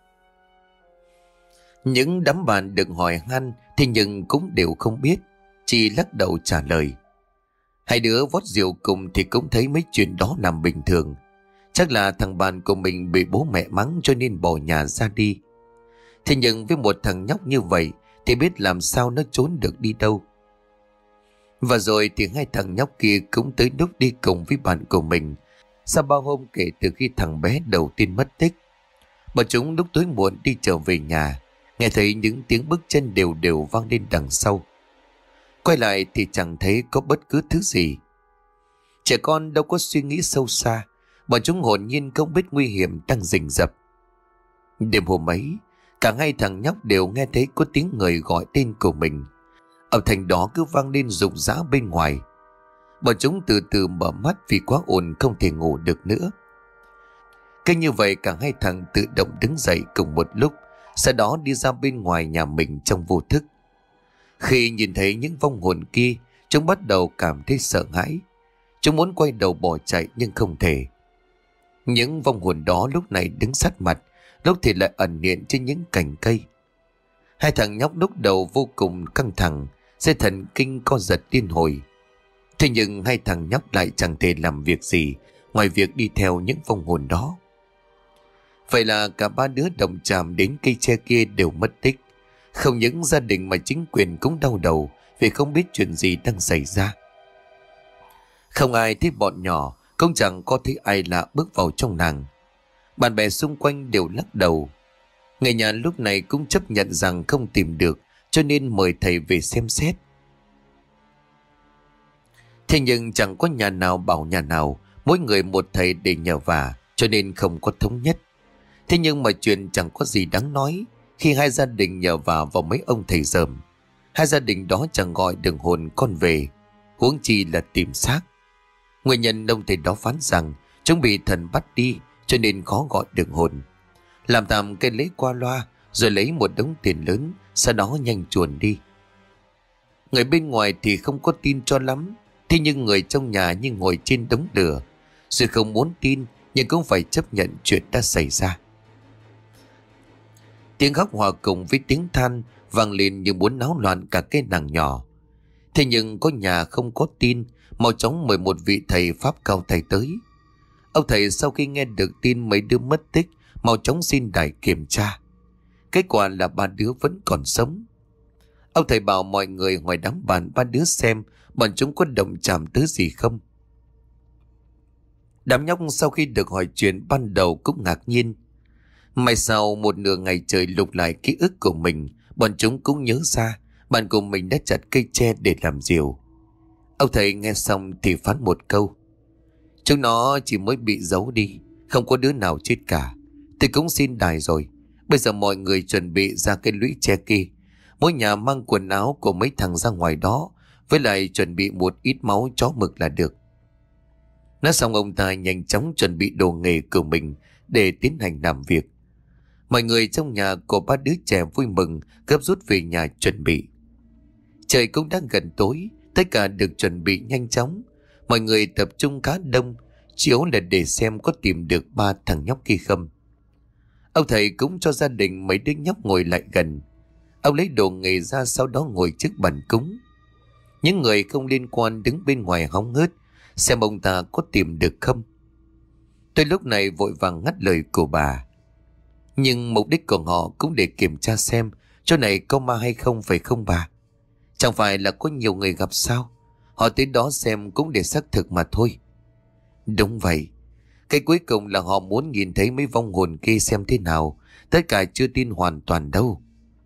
Những đám bạn được hỏi han thì nhưng cũng đều không biết, chỉ lắc đầu trả lời. Hai đứa vót rượu cùng thì cũng thấy mấy chuyện đó làm bình thường. Chắc là thằng bạn của mình bị bố mẹ mắng cho nên bỏ nhà ra đi. Thế nhưng với một thằng nhóc như vậy thì biết làm sao nó trốn được đi đâu. Và rồi thì hai thằng nhóc kia cũng tới lúc đi cùng với bạn của mình, sau bao hôm kể từ khi thằng bé đầu tiên mất tích. Bọn chúng lúc tối muộn đi trở về nhà, nghe thấy những tiếng bước chân đều đều vang lên đằng sau. Quay lại thì chẳng thấy có bất cứ thứ gì. Trẻ con đâu có suy nghĩ sâu xa, bọn chúng hồn nhiên không biết nguy hiểm đang rình rập. Đêm hôm ấy, cả hai thằng nhóc đều nghe thấy có tiếng người gọi tên của mình. Âm thanh đó cứ vang lên rụng rã bên ngoài. Bọn chúng từ từ mở mắt vì quá ồn không thể ngủ được nữa. Cứ như vậy cả hai thằng tự động đứng dậy cùng một lúc, sau đó đi ra bên ngoài nhà mình trong vô thức. Khi nhìn thấy những vong hồn kia, chúng bắt đầu cảm thấy sợ hãi. Chúng muốn quay đầu bỏ chạy nhưng không thể. Những vong hồn đó lúc này đứng sát mặt, lúc thì lại ẩn hiện trên những cành cây. Hai thằng nhóc lúc đầu vô cùng căng thẳng, dây thần kinh co giật điên hồi. Thế nhưng hai thằng nhóc lại chẳng thể làm việc gì ngoài việc đi theo những vong hồn đó. Vậy là cả ba đứa đồng chàm đến cây tre kia đều mất tích. Không những gia đình mà chính quyền cũng đau đầu vì không biết chuyện gì đang xảy ra. Không ai thấy bọn nhỏ, cũng chẳng có thấy ai lạ bước vào trong làng. Bạn bè xung quanh đều lắc đầu. Người nhà lúc này cũng chấp nhận rằng không tìm được, cho nên mời thầy về xem xét. Thế nhưng chẳng có nhà nào bảo nhà nào, mỗi người một thầy để nhờ vả, cho nên không có thống nhất. Thế nhưng mà chuyện chẳng có gì đáng nói. Khi hai gia đình nhờ vả vào mấy ông thầy dởm, hai gia đình đó chẳng gọi được hồn con về, huống chi là tìm xác. Nguyên nhân ông thầy đó phán rằng chúng bị thần bắt đi, cho nên khó gọi được hồn. Làm tạm cái lễ qua loa, rồi lấy một đống tiền lớn, sau đó nhanh chuồn đi. Người bên ngoài thì không có tin cho lắm. Thế nhưng người trong nhà như ngồi trên đống lửa, rồi không muốn tin nhưng cũng phải chấp nhận chuyện đã xảy ra. Tiếng khóc hòa cùng với tiếng than vang lên như muốn náo loạn cả cái làng nhỏ. Thế nhưng có nhà không có tin, mau chóng mời một vị thầy pháp cao thầy tới. Ông thầy sau khi nghe được tin mấy đứa mất tích, mau chóng xin đài kiểm tra. Kết quả là 3 đứa vẫn còn sống. Ông thầy bảo mọi người ngoài đám bàn 3 đứa xem bọn chúng có động chạm tới gì không. Đám nhóc sau khi được hỏi chuyện ban đầu cũng ngạc nhiên. May sau một nửa ngày trời lục lại ký ức của mình, bọn chúng cũng nhớ ra bạn của mình đã chặt cây tre để làm diều. Ông thầy nghe xong thì phán một câu: chúng nó chỉ mới bị giấu đi, không có đứa nào chết cả. Tôi cũng xin đài rồi. Bây giờ mọi người chuẩn bị ra cái lũy tre kia. Mỗi nhà mang quần áo của mấy thằng ra ngoài đó, với lại chuẩn bị một ít máu chó mực là được. Nói xong ông ta nhanh chóng chuẩn bị đồ nghề của mình để tiến hành làm việc. Mọi người trong nhà của 3 đứa trẻ vui mừng gấp rút về nhà chuẩn bị. Trời cũng đã gần tối, tất cả được chuẩn bị nhanh chóng. Mọi người tập trung khá đông, chiếu là để xem có tìm được 3 thằng nhóc kia không. Ông thầy cũng cho gia đình mấy đứa nhóc ngồi lại gần. Ông lấy đồ nghề ra, sau đó ngồi trước bàn cúng. Những người không liên quan đứng bên ngoài hóng hớt xem ông ta có tìm được không. Tôi lúc này vội vàng ngắt lời của bà. Nhưng mục đích của họ cũng để kiểm tra xem chỗ này có ma hay không, phải không bà? Chẳng phải là có nhiều người gặp sao? Họ tới đó xem cũng để xác thực mà thôi. Đúng vậy. Cái cuối cùng là họ muốn nhìn thấy mấy vong hồn kia xem thế nào. Tất cả chưa tin hoàn toàn đâu.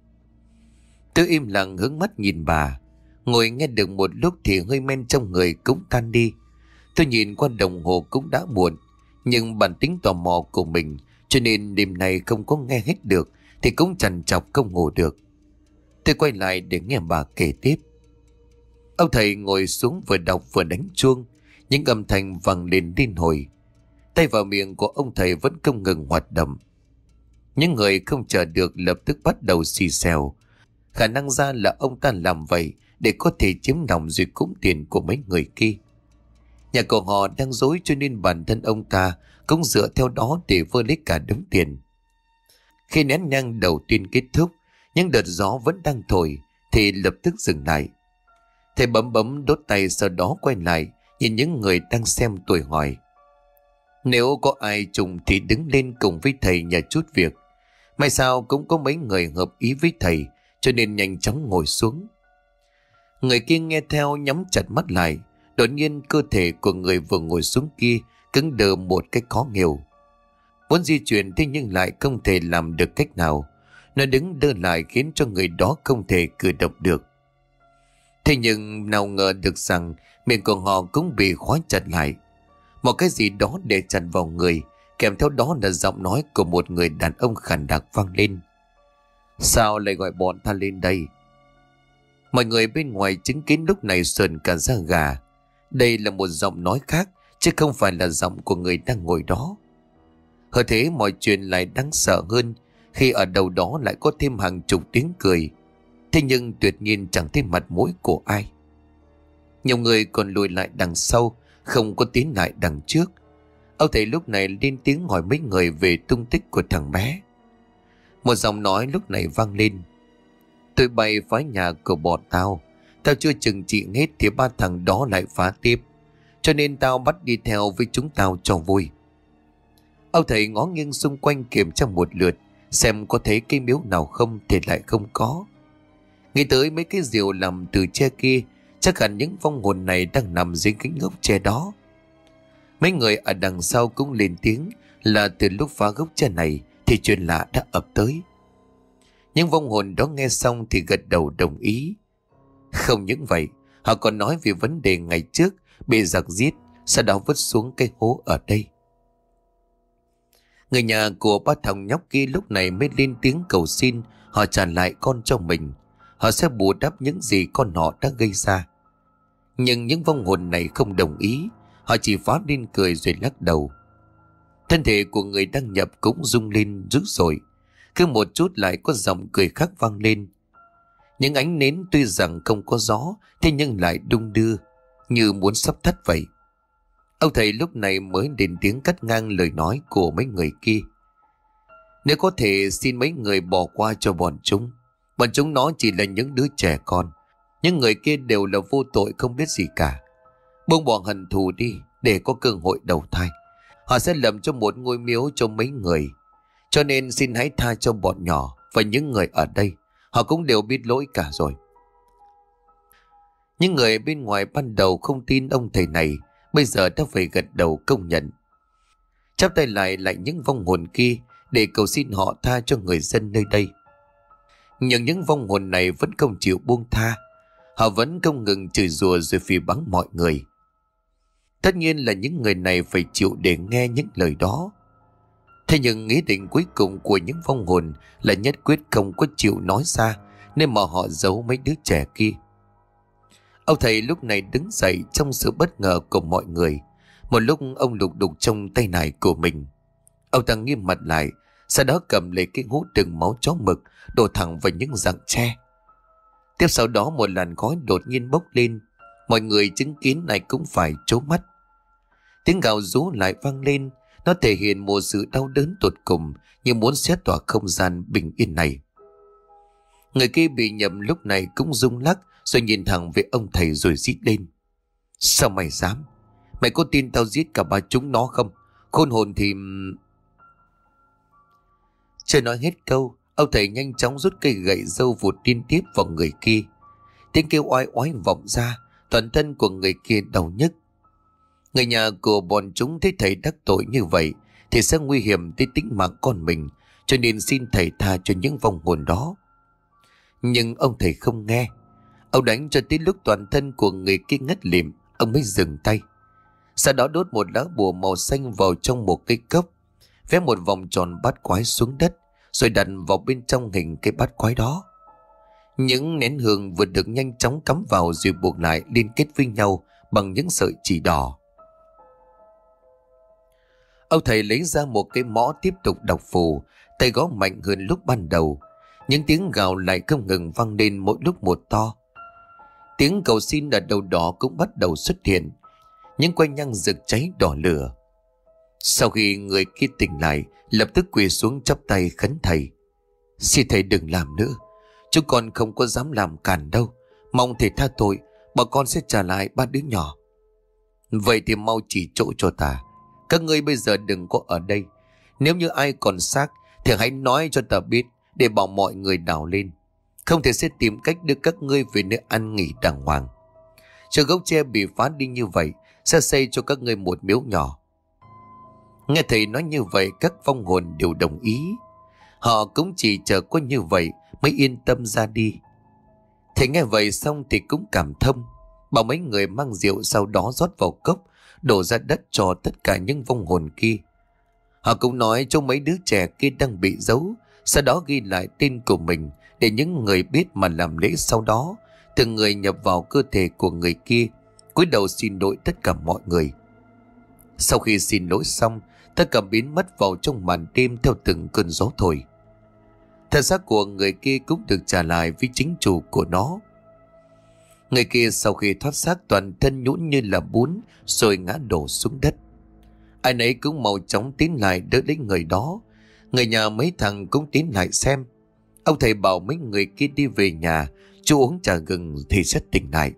Tôi im lặng hướng mắt nhìn bà. Ngồi nghe được một lúc thì hơi men trong người cũng tan đi. Tôi nhìn qua đồng hồ cũng đã muộn, nhưng bản tính tò mò của mình, cho nên đêm nay không có nghe hết được thì cũng trằn trọc không ngủ được. Tôi quay lại để nghe bà kể tiếp. Ông thầy ngồi xuống vừa đọc vừa đánh chuông. Những âm thanh vang lên liên hồi. Tay vào miệng của ông thầy vẫn không ngừng hoạt động. Những người không chờ được lập tức bắt đầu xì xèo. Khả năng ra là ông ta làm vậy để có thể chiếm lòng rồi cúng tiền của mấy người kia. Nhà của họ đang dối, cho nên bản thân ông ta cũng dựa theo đó để vơ lấy cả đống tiền. Khi nén nhang đầu tiên kết thúc, những đợt gió vẫn đang thổi thì lập tức dừng lại. Thầy bấm đốt tay, sau đó quay lại nhìn những người đang xem tuổi hỏi: nếu có ai trùng thì đứng lên cùng với thầy nhờ chút việc. May sao cũng có mấy người hợp ý với thầy, cho nên nhanh chóng ngồi xuống. Người kia nghe theo nhắm chặt mắt lại. Đột nhiên cơ thể của người vừa ngồi xuống kia cứng đờ một cách khó hiểu. Muốn di chuyển thế nhưng lại không thể làm được cách nào. Nó đứng đơ lại khiến cho người đó không thể cử động được. Thế nhưng nào ngờ được rằng miệng của họ cũng bị khóa chặt lại. Một cái gì đó để chặt vào người, kèm theo đó là giọng nói của một người đàn ông khàn đặc vang lên: sao lại gọi bọn ta lên đây? Mọi người bên ngoài chứng kiến lúc này sờn cả da gà. Đây là một giọng nói khác, chứ không phải là giọng của người đang ngồi đó. Hơn thế mọi chuyện lại đáng sợ hơn khi ở đầu đó lại có thêm hàng chục tiếng cười. Thế nhưng tuyệt nhiên chẳng thấy mặt mũi của ai. Nhiều người còn lùi lại đằng sau, không có tiến lại đằng trước. Ông thầy lúc này lên tiếng hỏi mấy người về tung tích của thằng bé. Một giọng nói lúc này vang lên: tụi bay phá nhà của bọn tao. Tao chưa chừng trị hết thì 3 thằng đó lại phá tiếp, cho nên tao bắt đi theo với chúng tao cho vui. Ông thầy ngó nghiêng xung quanh kiểm tra một lượt, xem có thấy cây miếu nào không thì lại không có. Nghĩ tới mấy cái diều làm từ tre kia, chắc hẳn những vong hồn này đang nằm dưới cánh gốc tre đó. Mấy người ở đằng sau cũng lên tiếng là từ lúc phá gốc tre này thì chuyện lạ đã ập tới. Nhưng vong hồn đó nghe xong thì gật đầu đồng ý. Không những vậy, họ còn nói về vấn đề ngày trước bị giặc giết, sau đó vứt xuống cái hố ở đây. Người nhà của 3 thằng nhóc kia lúc này mới lên tiếng cầu xin họ trả lại con cho mình. Họ sẽ bù đắp những gì con họ đã gây ra. Nhưng những vong hồn này không đồng ý. Họ chỉ phá lên cười rồi lắc đầu. Thân thể của người đang nhập cũng rung lên dữ dội. Cứ một chút lại có giọng cười khác vang lên. Những ánh nến tuy rằng không có gió, thế nhưng lại đung đưa. như muốn sắp tắt vậy. Ông thầy lúc này mới lên tiếng cắt ngang lời nói của mấy người kia. Nếu có thể xin mấy người bỏ qua cho bọn chúng. Bọn chúng nó chỉ là những đứa trẻ con. Những người kia đều là vô tội không biết gì cả. Buông bỏ hận thù đi để có cơ hội đầu thai. Họ sẽ lập cho một ngôi miếu cho mấy người. Cho nên xin hãy tha cho bọn nhỏ và những người ở đây. Họ cũng đều biết lỗi cả rồi. Những người bên ngoài ban đầu không tin ông thầy này, bây giờ đã phải gật đầu công nhận. Chắp tay lại những vong hồn kia để cầu xin họ tha cho người dân nơi đây. Nhưng những vong hồn này vẫn không chịu buông tha. Họ vẫn không ngừng chửi rủa rồi phỉ báng mọi người. Tất nhiên là những người này phải chịu để nghe những lời đó. Thế nhưng ý định cuối cùng của những vong hồn là nhất quyết không có chịu nói ra, nên mà họ giấu mấy đứa trẻ kia. Ông thầy lúc này đứng dậy trong sự bất ngờ của mọi người. Một lúc ông lục đục trong tay nải của mình. Ông ta nghiêm mặt lại, sau đó cầm lấy cái hũ đựng máu chó mực đổ thẳng vào những rặng tre. Tiếp sau đó một làn khói đột nhiên bốc lên. Mọi người chứng kiến này cũng phải trố mắt. Tiếng gào rú lại vang lên. Nó thể hiện một sự đau đớn tột cùng, như muốn xé tỏa không gian bình yên này. Người kia bị nhầm lúc này cũng rung lắc, rồi nhìn thẳng về ông thầy rồi rít lên. Sao mày dám? Mày có tin tao giết cả ba chúng nó không? Khôn hồn thì... Chưa nói hết câu, ông thầy nhanh chóng rút cây gậy râu vụt liên tiếp vào người kia. Tiếng kêu oai oái vọng ra, toàn thân của người kia đau nhức. Người nhà của bọn chúng thấy thầy đắc tội như vậy thì sẽ nguy hiểm tới tính mạng con mình, cho nên xin thầy tha cho những vong hồn đó. Nhưng ông thầy không nghe. Ông đánh cho tới lúc toàn thân của người kia ngất lịm, ông mới dừng tay. Sau đó đốt một lá bùa màu xanh vào trong một cái cốc, vẽ một vòng tròn bát quái xuống đất, rồi đặt vào bên trong hình cái bát quái đó. Những nén hương vừa được nhanh chóng cắm vào rồi buộc lại liên kết với nhau bằng những sợi chỉ đỏ. Ông thầy lấy ra một cái mõ tiếp tục đọc phù, tay gõ mạnh hơn lúc ban đầu. Những tiếng gào lại không ngừng vang lên mỗi lúc một to. Tiếng cầu xin ở đầu đó cũng bắt đầu xuất hiện. Những que nhang rực cháy đỏ lửa. Sau khi người kia tỉnh lại, lập tức quỳ xuống chắp tay khấn thầy. Xin thầy đừng làm nữa, chúng con không có dám làm cản đâu. Mong thầy tha tội, bà con sẽ trả lại ba đứa nhỏ. Vậy thì mau chỉ chỗ cho ta. Các ngươi bây giờ đừng có ở đây. Nếu như ai còn xác thì hãy nói cho ta biết, để bảo mọi người đào lên. Không thể sẽ tìm cách đưa các ngươi về nơi ăn nghỉ đàng hoàng. Chờ gốc tre bị phá đi như vậy, sẽ xây cho các ngươi một miếu nhỏ. Nghe thầy nói như vậy, các vong hồn đều đồng ý. Họ cũng chỉ chờ có như vậy mới yên tâm ra đi. Thầy nghe vậy xong thì cũng cảm thông, bảo mấy người mang rượu, sau đó rót vào cốc, đổ ra đất cho tất cả những vong hồn kia. Họ cũng nói cho mấy đứa trẻ kia đang bị giấu, sau đó ghi lại tên của mình để những người biết mà làm lễ. Sau đó từng người nhập vào cơ thể của người kia, cúi đầu xin lỗi tất cả mọi người. Sau khi xin lỗi xong, tất cả biến mất vào trong màn đêm theo từng cơn gió thổi. Thân xác của người kia cũng được trả lại với chính chủ của nó. Người kia sau khi thoát xác toàn thân nhũn như là bún, rồi ngã đổ xuống đất. Ai nấy cũng mau chóng tiến lại đỡ lấy người đó. Người nhà mấy thằng cũng tiến lại xem. Ông thầy bảo mấy người kia đi về nhà, chú uống trà gừng thì sẽ tỉnh lại.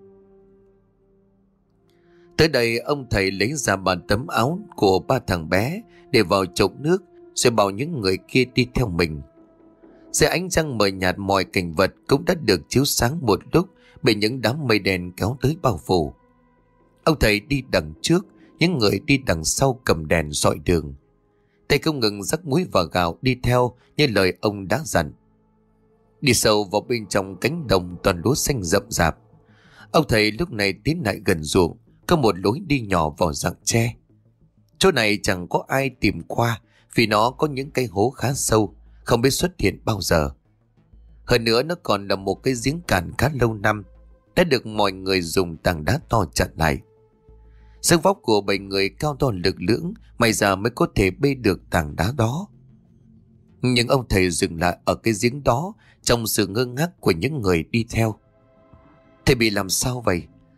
Tới đây ông thầy lấy ra bàn tấm áo của ba thằng bé để vào chậu nước, rồi bảo những người kia đi theo mình. Dưới ánh trăng mờ nhạt, mọi cảnh vật cũng đã được chiếu sáng một lúc, bị những đám mây đen kéo tới bao phủ. Ông thầy đi đằng trước, những người đi đằng sau cầm đèn dọi đường. Thầy không ngừng rắc muối và gạo đi theo như lời ông đã dặn. Đi sâu vào bên trong cánh đồng toàn lúa xanh rậm rạp. Ông thầy lúc này tiến lại gần ruộng, có một lối đi nhỏ vào rặng tre. Chỗ này chẳng có ai tìm qua vì nó có những cái hố khá sâu, không biết xuất hiện bao giờ. Hơn nữa nó còn là một cái giếng cạn khá lâu năm, đã được mọi người dùng tảng đá to chặn lại. Sức vóc của 7 người cao to lực lưỡng, may ra mới có thể bê được tảng đá đó. Nhưng ông thầy dừng lại ở cái giếng đó trong sự ngơ ngác của những người đi theo. Thầy bị làm sao vậy?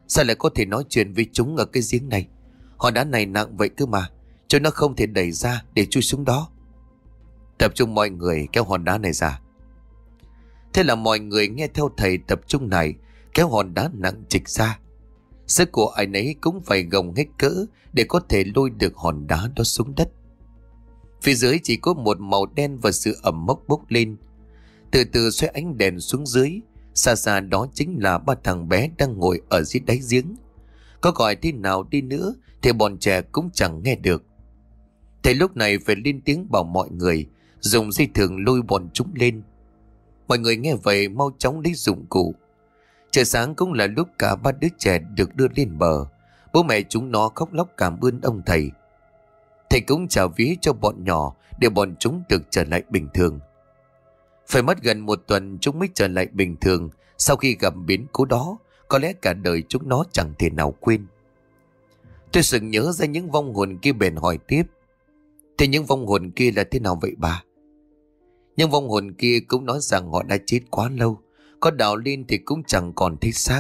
Sao lại có thể nói chuyện với chúng ở cái giếng này? Hòn đá này nặng vậy cơ mà, cho nó không thể đẩy ra để chui xuống đó. Tập trung mọi người kéo hòn đá này ra. Thế là mọi người nghe theo thầy tập trung này, kéo hòn đá nặng trịch ra. Sức của ai nấy cũng phải gồng hết cỡ để có thể lôi được hòn đá đó xuống đất. Phía dưới chỉ có một màu đen và sự ẩm mốc bốc lên. Từ từ xoay ánh đèn xuống dưới. Xa xa đó chính là ba thằng bé đang ngồi ở dưới đáy giếng. Có gọi thế nào đi nữa thì bọn trẻ cũng chẳng nghe được. Thầy lúc này phải lên tiếng bảo mọi người dùng dây thừng lôi bọn chúng lên. Mọi người nghe vậy mau chóng lấy dụng cụ. Trời sáng cũng là lúc cả ba đứa trẻ được đưa lên bờ. Bố mẹ chúng nó khóc lóc cảm ơn ông thầy. Thầy cũng chào vía cho bọn nhỏ để bọn chúng được trở lại bình thường. Phải mất gần một tuần chúng mới trở lại bình thường. Sau khi gặp biến cố đó, có lẽ cả đời chúng nó chẳng thể nào quên. Tôi sực nhớ ra những vong hồn kia, bèn hỏi tiếp: thế những vong hồn kia là thế nào vậy bà? Nhưng vong hồn kia cũng nói rằng họ đã chết quá lâu, có đào lên thì cũng chẳng còn thấy xác.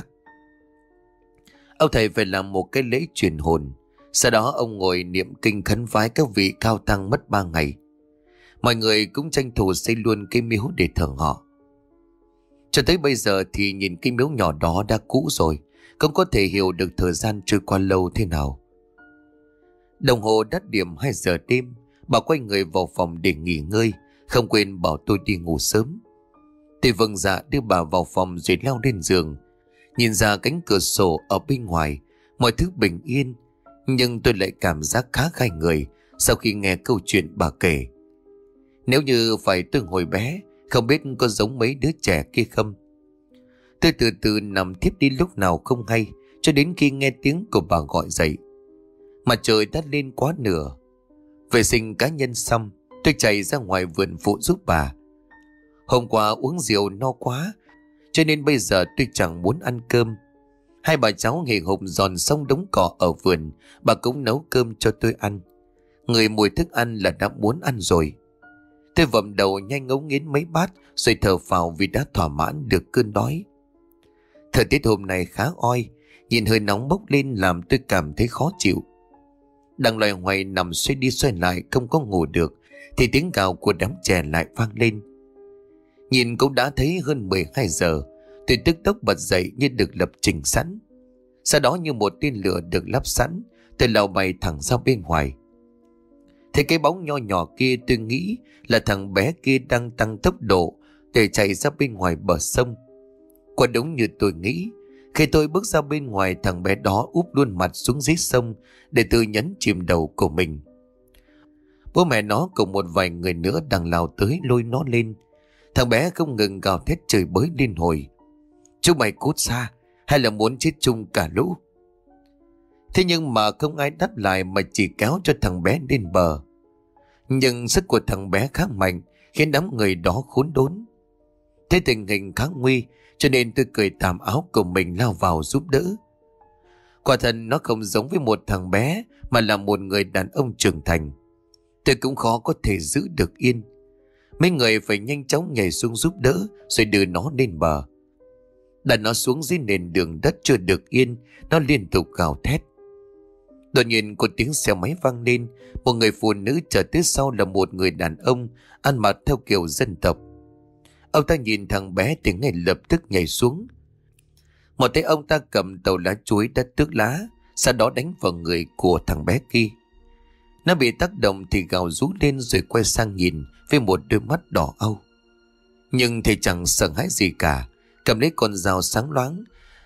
Ông thầy phải làm một cái lễ chuyển hồn. Sau đó ông ngồi niệm kinh khấn vái các vị cao tăng mất 3 ngày. Mọi người cũng tranh thủ xây luôn cái miếu để thờ họ. Cho tới bây giờ thì nhìn cái miếu nhỏ đó đã cũ rồi, không có thể hiểu được thời gian trôi qua lâu thế nào. Đồng hồ đã điểm 2 giờ đêm. Bà quay người vào phòng để nghỉ ngơi, không quên bảo tôi đi ngủ sớm. Tôi vâng dạ đưa bà vào phòng rồi leo lên giường. Nhìn ra cánh cửa sổ ở bên ngoài, mọi thứ bình yên, nhưng tôi lại cảm giác khá gai người sau khi nghe câu chuyện bà kể. Nếu như phải tôi hồi bé, không biết có giống mấy đứa trẻ kia không. Tôi từ từ nằm thiếp đi lúc nào không hay, cho đến khi nghe tiếng của bà gọi dậy. Mặt trời đã lên quá nửa. Vệ sinh cá nhân xong, tôi chạy ra ngoài vườn phụ giúp bà. Hôm qua uống rượu no quá, cho nên bây giờ tôi chẳng muốn ăn cơm. Hai bà cháu hì hục dọn xong đống cỏ ở vườn, bà cũng nấu cơm cho tôi ăn. Người mùi thức ăn là đã muốn ăn rồi. Tôi vậm đầu nhanh ngấu nghiến mấy bát rồi thở phào vì đã thỏa mãn được cơn đói. Thời tiết hôm nay khá oi, nhìn hơi nóng bốc lên làm tôi cảm thấy khó chịu. Đang loay hoay nằm xoay đi xoay lại không có ngủ được thì tiếng gào của đám trẻ lại vang lên. Nhìn cũng đã thấy hơn 12 giờ. Tôi tức tốc bật dậy như được lập trình sẵn. Sau đó như một tên lửa được lắp sẵn, tôi lao bay thẳng ra bên ngoài. Thấy cái bóng nho nhỏ kia, tôi nghĩ là thằng bé kia đang tăng tốc độ để chạy ra bên ngoài bờ sông. Quả đúng như tôi nghĩ, khi tôi bước ra bên ngoài, thằng bé đó úp luôn mặt xuống dưới sông để tự nhấn chìm đầu của mình. Bố mẹ nó cùng một vài người nữa đang lao tới lôi nó lên. Thằng bé không ngừng gào thét chửi bới liên hồi: chúng mày cút xa, hay là muốn chết chung cả lũ? Thế nhưng mà không ai đáp lại mà chỉ kéo cho thằng bé lên bờ. Nhưng sức của thằng bé khá mạnh khiến đám người đó khốn đốn. Thế tình hình khá nguy cho nên tôi cởi tàm áo của mình lao vào giúp đỡ. Quả thật nó không giống với một thằng bé mà là một người đàn ông trưởng thành. Tôi cũng khó có thể giữ được yên. Mấy người phải nhanh chóng nhảy xuống giúp đỡ rồi đưa nó lên bờ. Đặt nó xuống dưới nền đường đất chưa được yên, nó liên tục gào thét. Đột nhiên có tiếng xe máy vang lên. Một người phụ nữ trở tới sau là một người đàn ông ăn mặc theo kiểu dân tộc. Ông ta nhìn thằng bé thì ngay lập tức nhảy xuống. Một tay ông ta cầm tàu lá chuối đã tước lá, sau đó đánh vào người của thằng bé kia. Nó bị tác động thì gào rú lên rồi quay sang nhìn với một đôi mắt đỏ au. Nhưng thì chẳng sợ hãi gì cả, cầm lấy con dao sáng loáng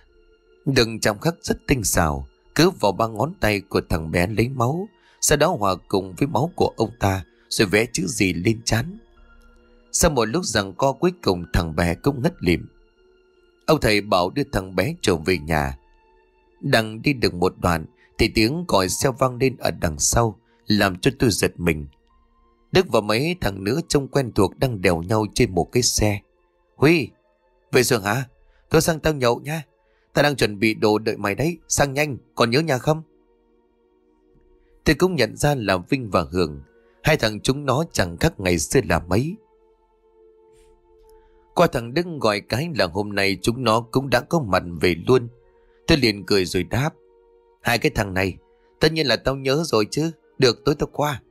đừng trong khắc rất tinh xảo, cướp vào 3 ngón tay của thằng bé lấy máu, sau đó hòa cùng với máu của ông ta rồi vẽ chữ gì lên trán. Sau một lúc giằng co cuối cùng thằng bé cũng ngất lịm. Ông thầy bảo đưa thằng bé trở về nhà. Đang đi được một đoạn thì tiếng còi xe vang lên ở đằng sau, làm cho tôi giật mình. Đức và mấy thằng nữa trông quen thuộc đang đèo nhau trên một cái xe. Huy, về rồi hả? Thôi sang tao nhậu nha. Ta đang chuẩn bị đồ đợi mày đấy, sang nhanh, còn nhớ nhà không? Tôi cũng nhận ra là Vinh và Hường. Hai thằng chúng nó chẳng khác ngày xưa là mấy. Qua thằng Đức gọi cái là hôm nay chúng nó cũng đã có mặt về luôn. Tôi liền cười rồi đáp: Hai cái thằng này, tất nhiên là tao nhớ rồi chứ. Được, tối tao qua.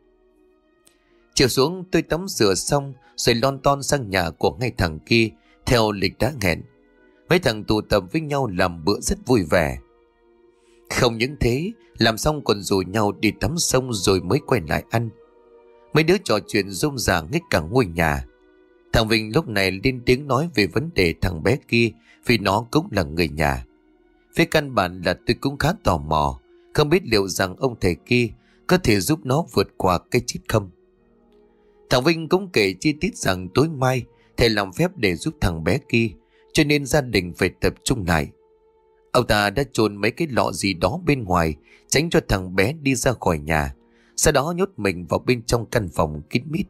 Chiều xuống tôi tắm rửa xong rồi lon ton sang nhà của ngay thằng kia theo lịch đã hẹn. Mấy thằng tụ tập với nhau làm bữa rất vui vẻ. Không những thế, làm xong còn rủ nhau đi tắm sông rồi mới quay lại ăn. Mấy đứa trò chuyện rôm rả hết cả ngôi nhà. Thằng Vinh lúc này lên tiếng nói về vấn đề thằng bé kia, vì nó cũng là người nhà. Về căn bản là tôi cũng khá tò mò, không biết liệu rằng ông thầy kia có thể giúp nó vượt qua cái chết không. Thằng Vinh cũng kể chi tiết rằng tối mai thầy làm phép để giúp thằng bé kia, cho nên gia đình phải tập trung lại. Ông ta đã chôn mấy cái lọ gì đó bên ngoài, tránh cho thằng bé đi ra khỏi nhà, sau đó nhốt mình vào bên trong căn phòng kín mít.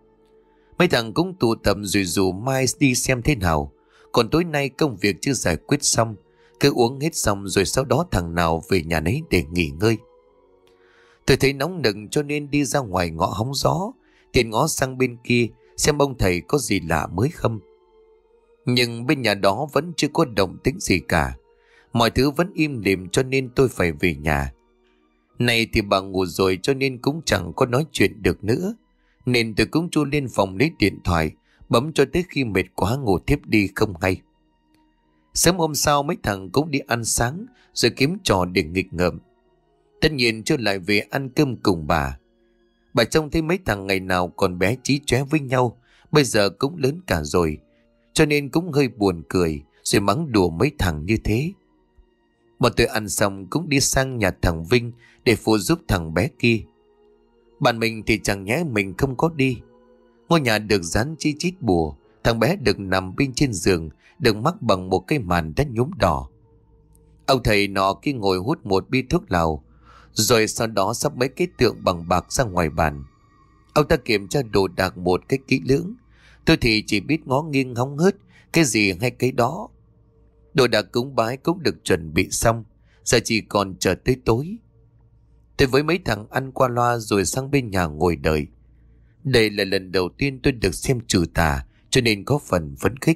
Mấy thằng cũng tụ tập rồi rủ mai đi xem thế nào. Còn tối nay công việc chưa giải quyết xong, cứ uống hết xong rồi sau đó thằng nào về nhà nấy để nghỉ ngơi. Tôi thấy nóng nực cho nên đi ra ngoài ngõ hóng gió, thì ngó sang bên kia xem ông thầy có gì lạ mới không. Nhưng bên nhà đó vẫn chưa có động tĩnh gì cả, mọi thứ vẫn im lìm cho nên tôi phải về nhà. Này thì bà ngủ rồi cho nên cũng chẳng có nói chuyện được nữa, nên tôi cũng chui lên phòng lấy điện thoại, bấm cho tới khi mệt quá ngủ thiếp đi không hay. Sớm hôm sau mấy thằng cũng đi ăn sáng rồi kiếm trò để nghịch ngợm. Tất nhiên chưa lại về ăn cơm cùng bà. Bà trông thấy mấy thằng ngày nào còn bé chí chóe với nhau, bây giờ cũng lớn cả rồi, cho nên cũng hơi buồn cười rồi mắng đùa mấy thằng như thế. Bọn tôi ăn xong cũng đi sang nhà thằng Vinh để phụ giúp thằng bé kia. Bạn mình thì chẳng nhẽ mình không có đi. Ngôi nhà được dán chi chít bùa, thằng bé được nằm bên trên giường, được mắc bằng một cái màn đã nhuốm đỏ. Ông thầy nọ kia ngồi hút một bi thuốc lào, rồi sau đó sắp mấy cái tượng bằng bạc ra ngoài bàn. Ông ta kiểm tra đồ đạc một cách kỹ lưỡng. Tôi thì chỉ biết ngó nghiêng hóng hớt cái gì hay cái đó. Đồ đạc cúng bái cũng được chuẩn bị xong, giờ chỉ còn chờ tới tối. Tôi với mấy thằng ăn qua loa rồi sang bên nhà ngồi đợi. Đây là lần đầu tiên tôi được xem trừ tà, cho nên có phần phấn khích.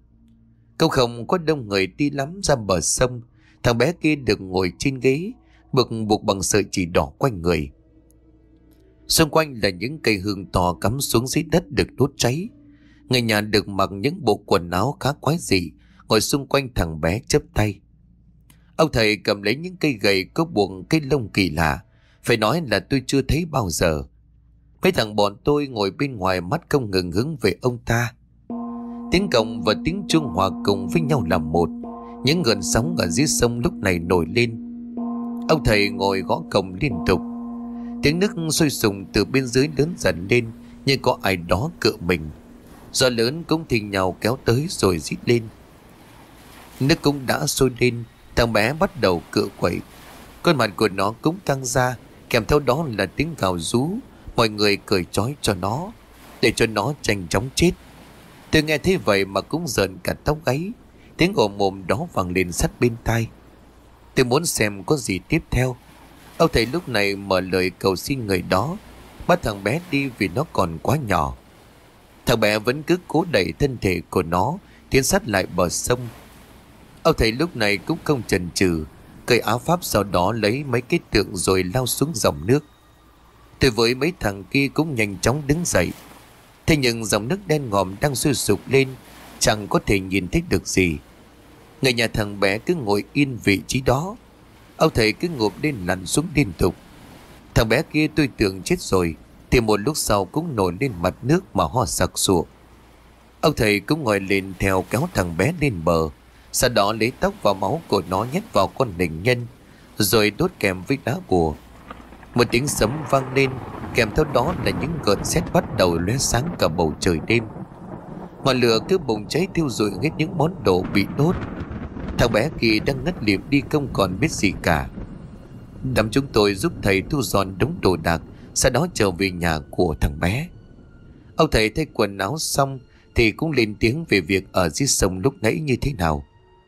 Câu không có đông người đi lắm ra bờ sông. Thằng bé kia được ngồi trên ghế, buộc bằng sợi chỉ đỏ quanh người. Xung quanh là những cây hương to cắm xuống dưới đất được đốt cháy. Người nhà được mặc những bộ quần áo khá quái dị, ngồi xung quanh thằng bé chắp tay. Ông thầy cầm lấy những cây gậy có buộc cây lông kỳ lạ, phải nói là tôi chưa thấy bao giờ. Mấy thằng bọn tôi ngồi bên ngoài mắt không ngừng hướng về ông ta. Tiếng cồng và tiếng chuông hòa cùng với nhau làm một. Những gợn sóng ở dưới sông lúc này nổi lên. Ông thầy ngồi gõ cồng liên tục. Tiếng nước sôi sùng từ bên dưới lớn dần lên, như có ai đó cựa mình. Gió lớn cũng thì nhào kéo tới rồi rít lên. Nước cũng đã sôi lên. Thằng bé bắt đầu cựa quậy. Con mặt của nó cũng căng ra, kèm theo đó là tiếng gào rú. Mọi người cởi trói cho nó, để cho nó nhanh chóng chết. Tôi nghe thấy vậy mà cũng rợn cả tóc gáy. Tiếng ồm ồm đó vang lên sát bên tai. Tôi muốn xem có gì tiếp theo. Ông thầy lúc này mở lời cầu xin người đó bắt thằng bé đi vì nó còn quá nhỏ. Thằng bé vẫn cứ cố đẩy thân thể của nó tiến sát lại bờ sông. Ông thầy lúc này cũng không chần chừ, cởi áo pháp, sau đó lấy mấy cái tượng rồi lao xuống dòng nước. Tôi với mấy thằng kia cũng nhanh chóng đứng dậy. Thế nhưng dòng nước đen ngòm đang sôi sục lên, chẳng có thể nhìn thấy được gì. Người nhà thằng bé cứ ngồi yên vị trí đó. Ông thầy cứ ngộp lên lặn xuống liên tục. Thằng bé kia tôi tưởng chết rồi, thì một lúc sau cũng nổi lên mặt nước mà ho sặc sụa. Ông thầy cũng ngồi lên theo kéo thằng bé lên bờ, sau đó lấy tóc và máu của nó nhét vào con nình nhân, rồi đốt kèm với đá bùa. Một tiếng sấm vang lên, kèm theo đó là những gợn sét bắt đầu lóe sáng cả bầu trời đêm. Ngọn lửa cứ bùng cháy thiêu rụi hết những món đồ bị đốt. Thằng bé kia đang ngất lịm đi không còn biết gì cả. Đám chúng tôi giúp thầy thu dọn đống đồ đạc, sau đó trở về nhà của thằng bé. Ông thầy thay quần áo xong thì cũng lên tiếng về việc ở dưới sông lúc nãy như thế nào.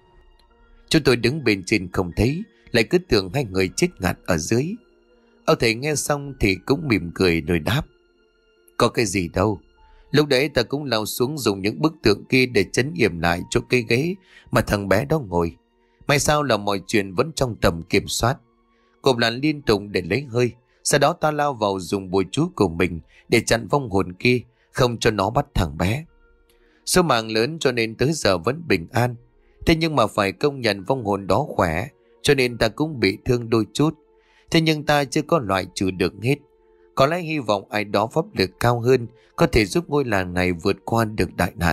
Chúng tôi đứng bên trên không thấy, lại cứ tưởng hai người chết ngạt ở dưới. Ông thầy nghe xong thì cũng mỉm cười rồi đáp: Có cái gì đâu. Lúc đấy ta cũng lao xuống dùng những bức tượng kia để trấn yểm lại cho cây ghế mà thằng bé đó ngồi. May sao là mọi chuyện vẫn trong tầm kiểm soát. Cộp làn liên tục để lấy hơi. Sau đó ta lao vào dùng bùa chú của mình để chặn vong hồn kia, không cho nó bắt thằng bé. Số mạng lớn cho nên tới giờ vẫn bình an. Thế nhưng mà phải công nhận vong hồn đó khỏe, cho nên ta cũng bị thương đôi chút. Thế nhưng ta chưa có loại trừ được hết. Có lẽ hy vọng ai đó pháp lực cao hơn có thể giúp ngôi làng này vượt qua được đại nạn.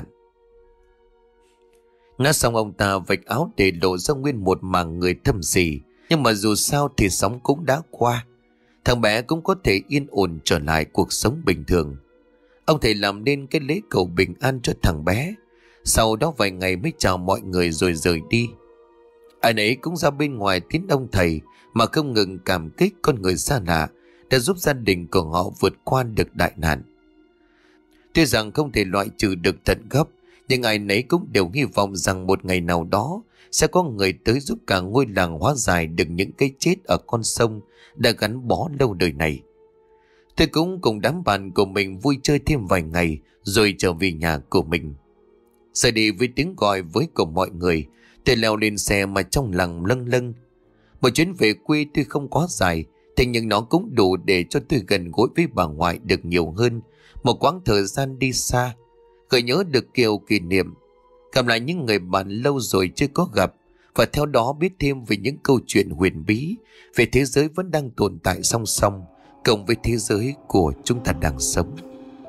Nói xong ông ta vạch áo để lộ ra nguyên một mảng người thâm sỉ. Nhưng mà dù sao thì sóng cũng đã qua. Thằng bé cũng có thể yên ổn trở lại cuộc sống bình thường. Ông thầy làm nên cái lễ cầu bình an cho thằng bé. Sau đó vài ngày mới chào mọi người rồi rời đi. Ai nấy cũng ra bên ngoài tiến ông thầy mà không ngừng cảm kích con người xa lạ đã giúp gia đình của họ vượt qua được đại nạn. Tuy rằng không thể loại trừ được tận gốc, nhưng ai nấy cũng đều hy vọng rằng một ngày nào đó sẽ có người tới giúp cả ngôi làng hóa giải được những cái chết ở con sông đã gắn bó lâu đời này. Tôi cũng cùng đám bạn của mình vui chơi thêm vài ngày rồi trở về nhà của mình. Rời đi với tiếng gọi với của mọi người, tôi leo lên xe mà trong lòng lâng lâng. Một chuyến về quê tuy không quá dài, thế nhưng nó cũng đủ để cho tôi gần gũi với bà ngoại được nhiều hơn. Một quãng thời gian đi xa, gợi nhớ được kiểu kỷ niệm, gặp lại những người bạn lâu rồi chưa có gặp, và theo đó biết thêm về những câu chuyện huyền bí về thế giới vẫn đang tồn tại song song cộng với thế giới của chúng ta đang sống.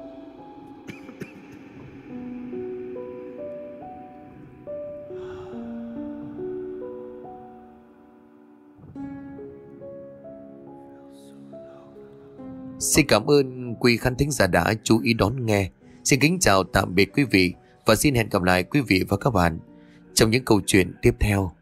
Xin cảm ơn quý khán thính giả đã chú ý đón nghe. Xin kính chào tạm biệt quý vị và xin hẹn gặp lại quý vị và các bạn trong những câu chuyện tiếp theo.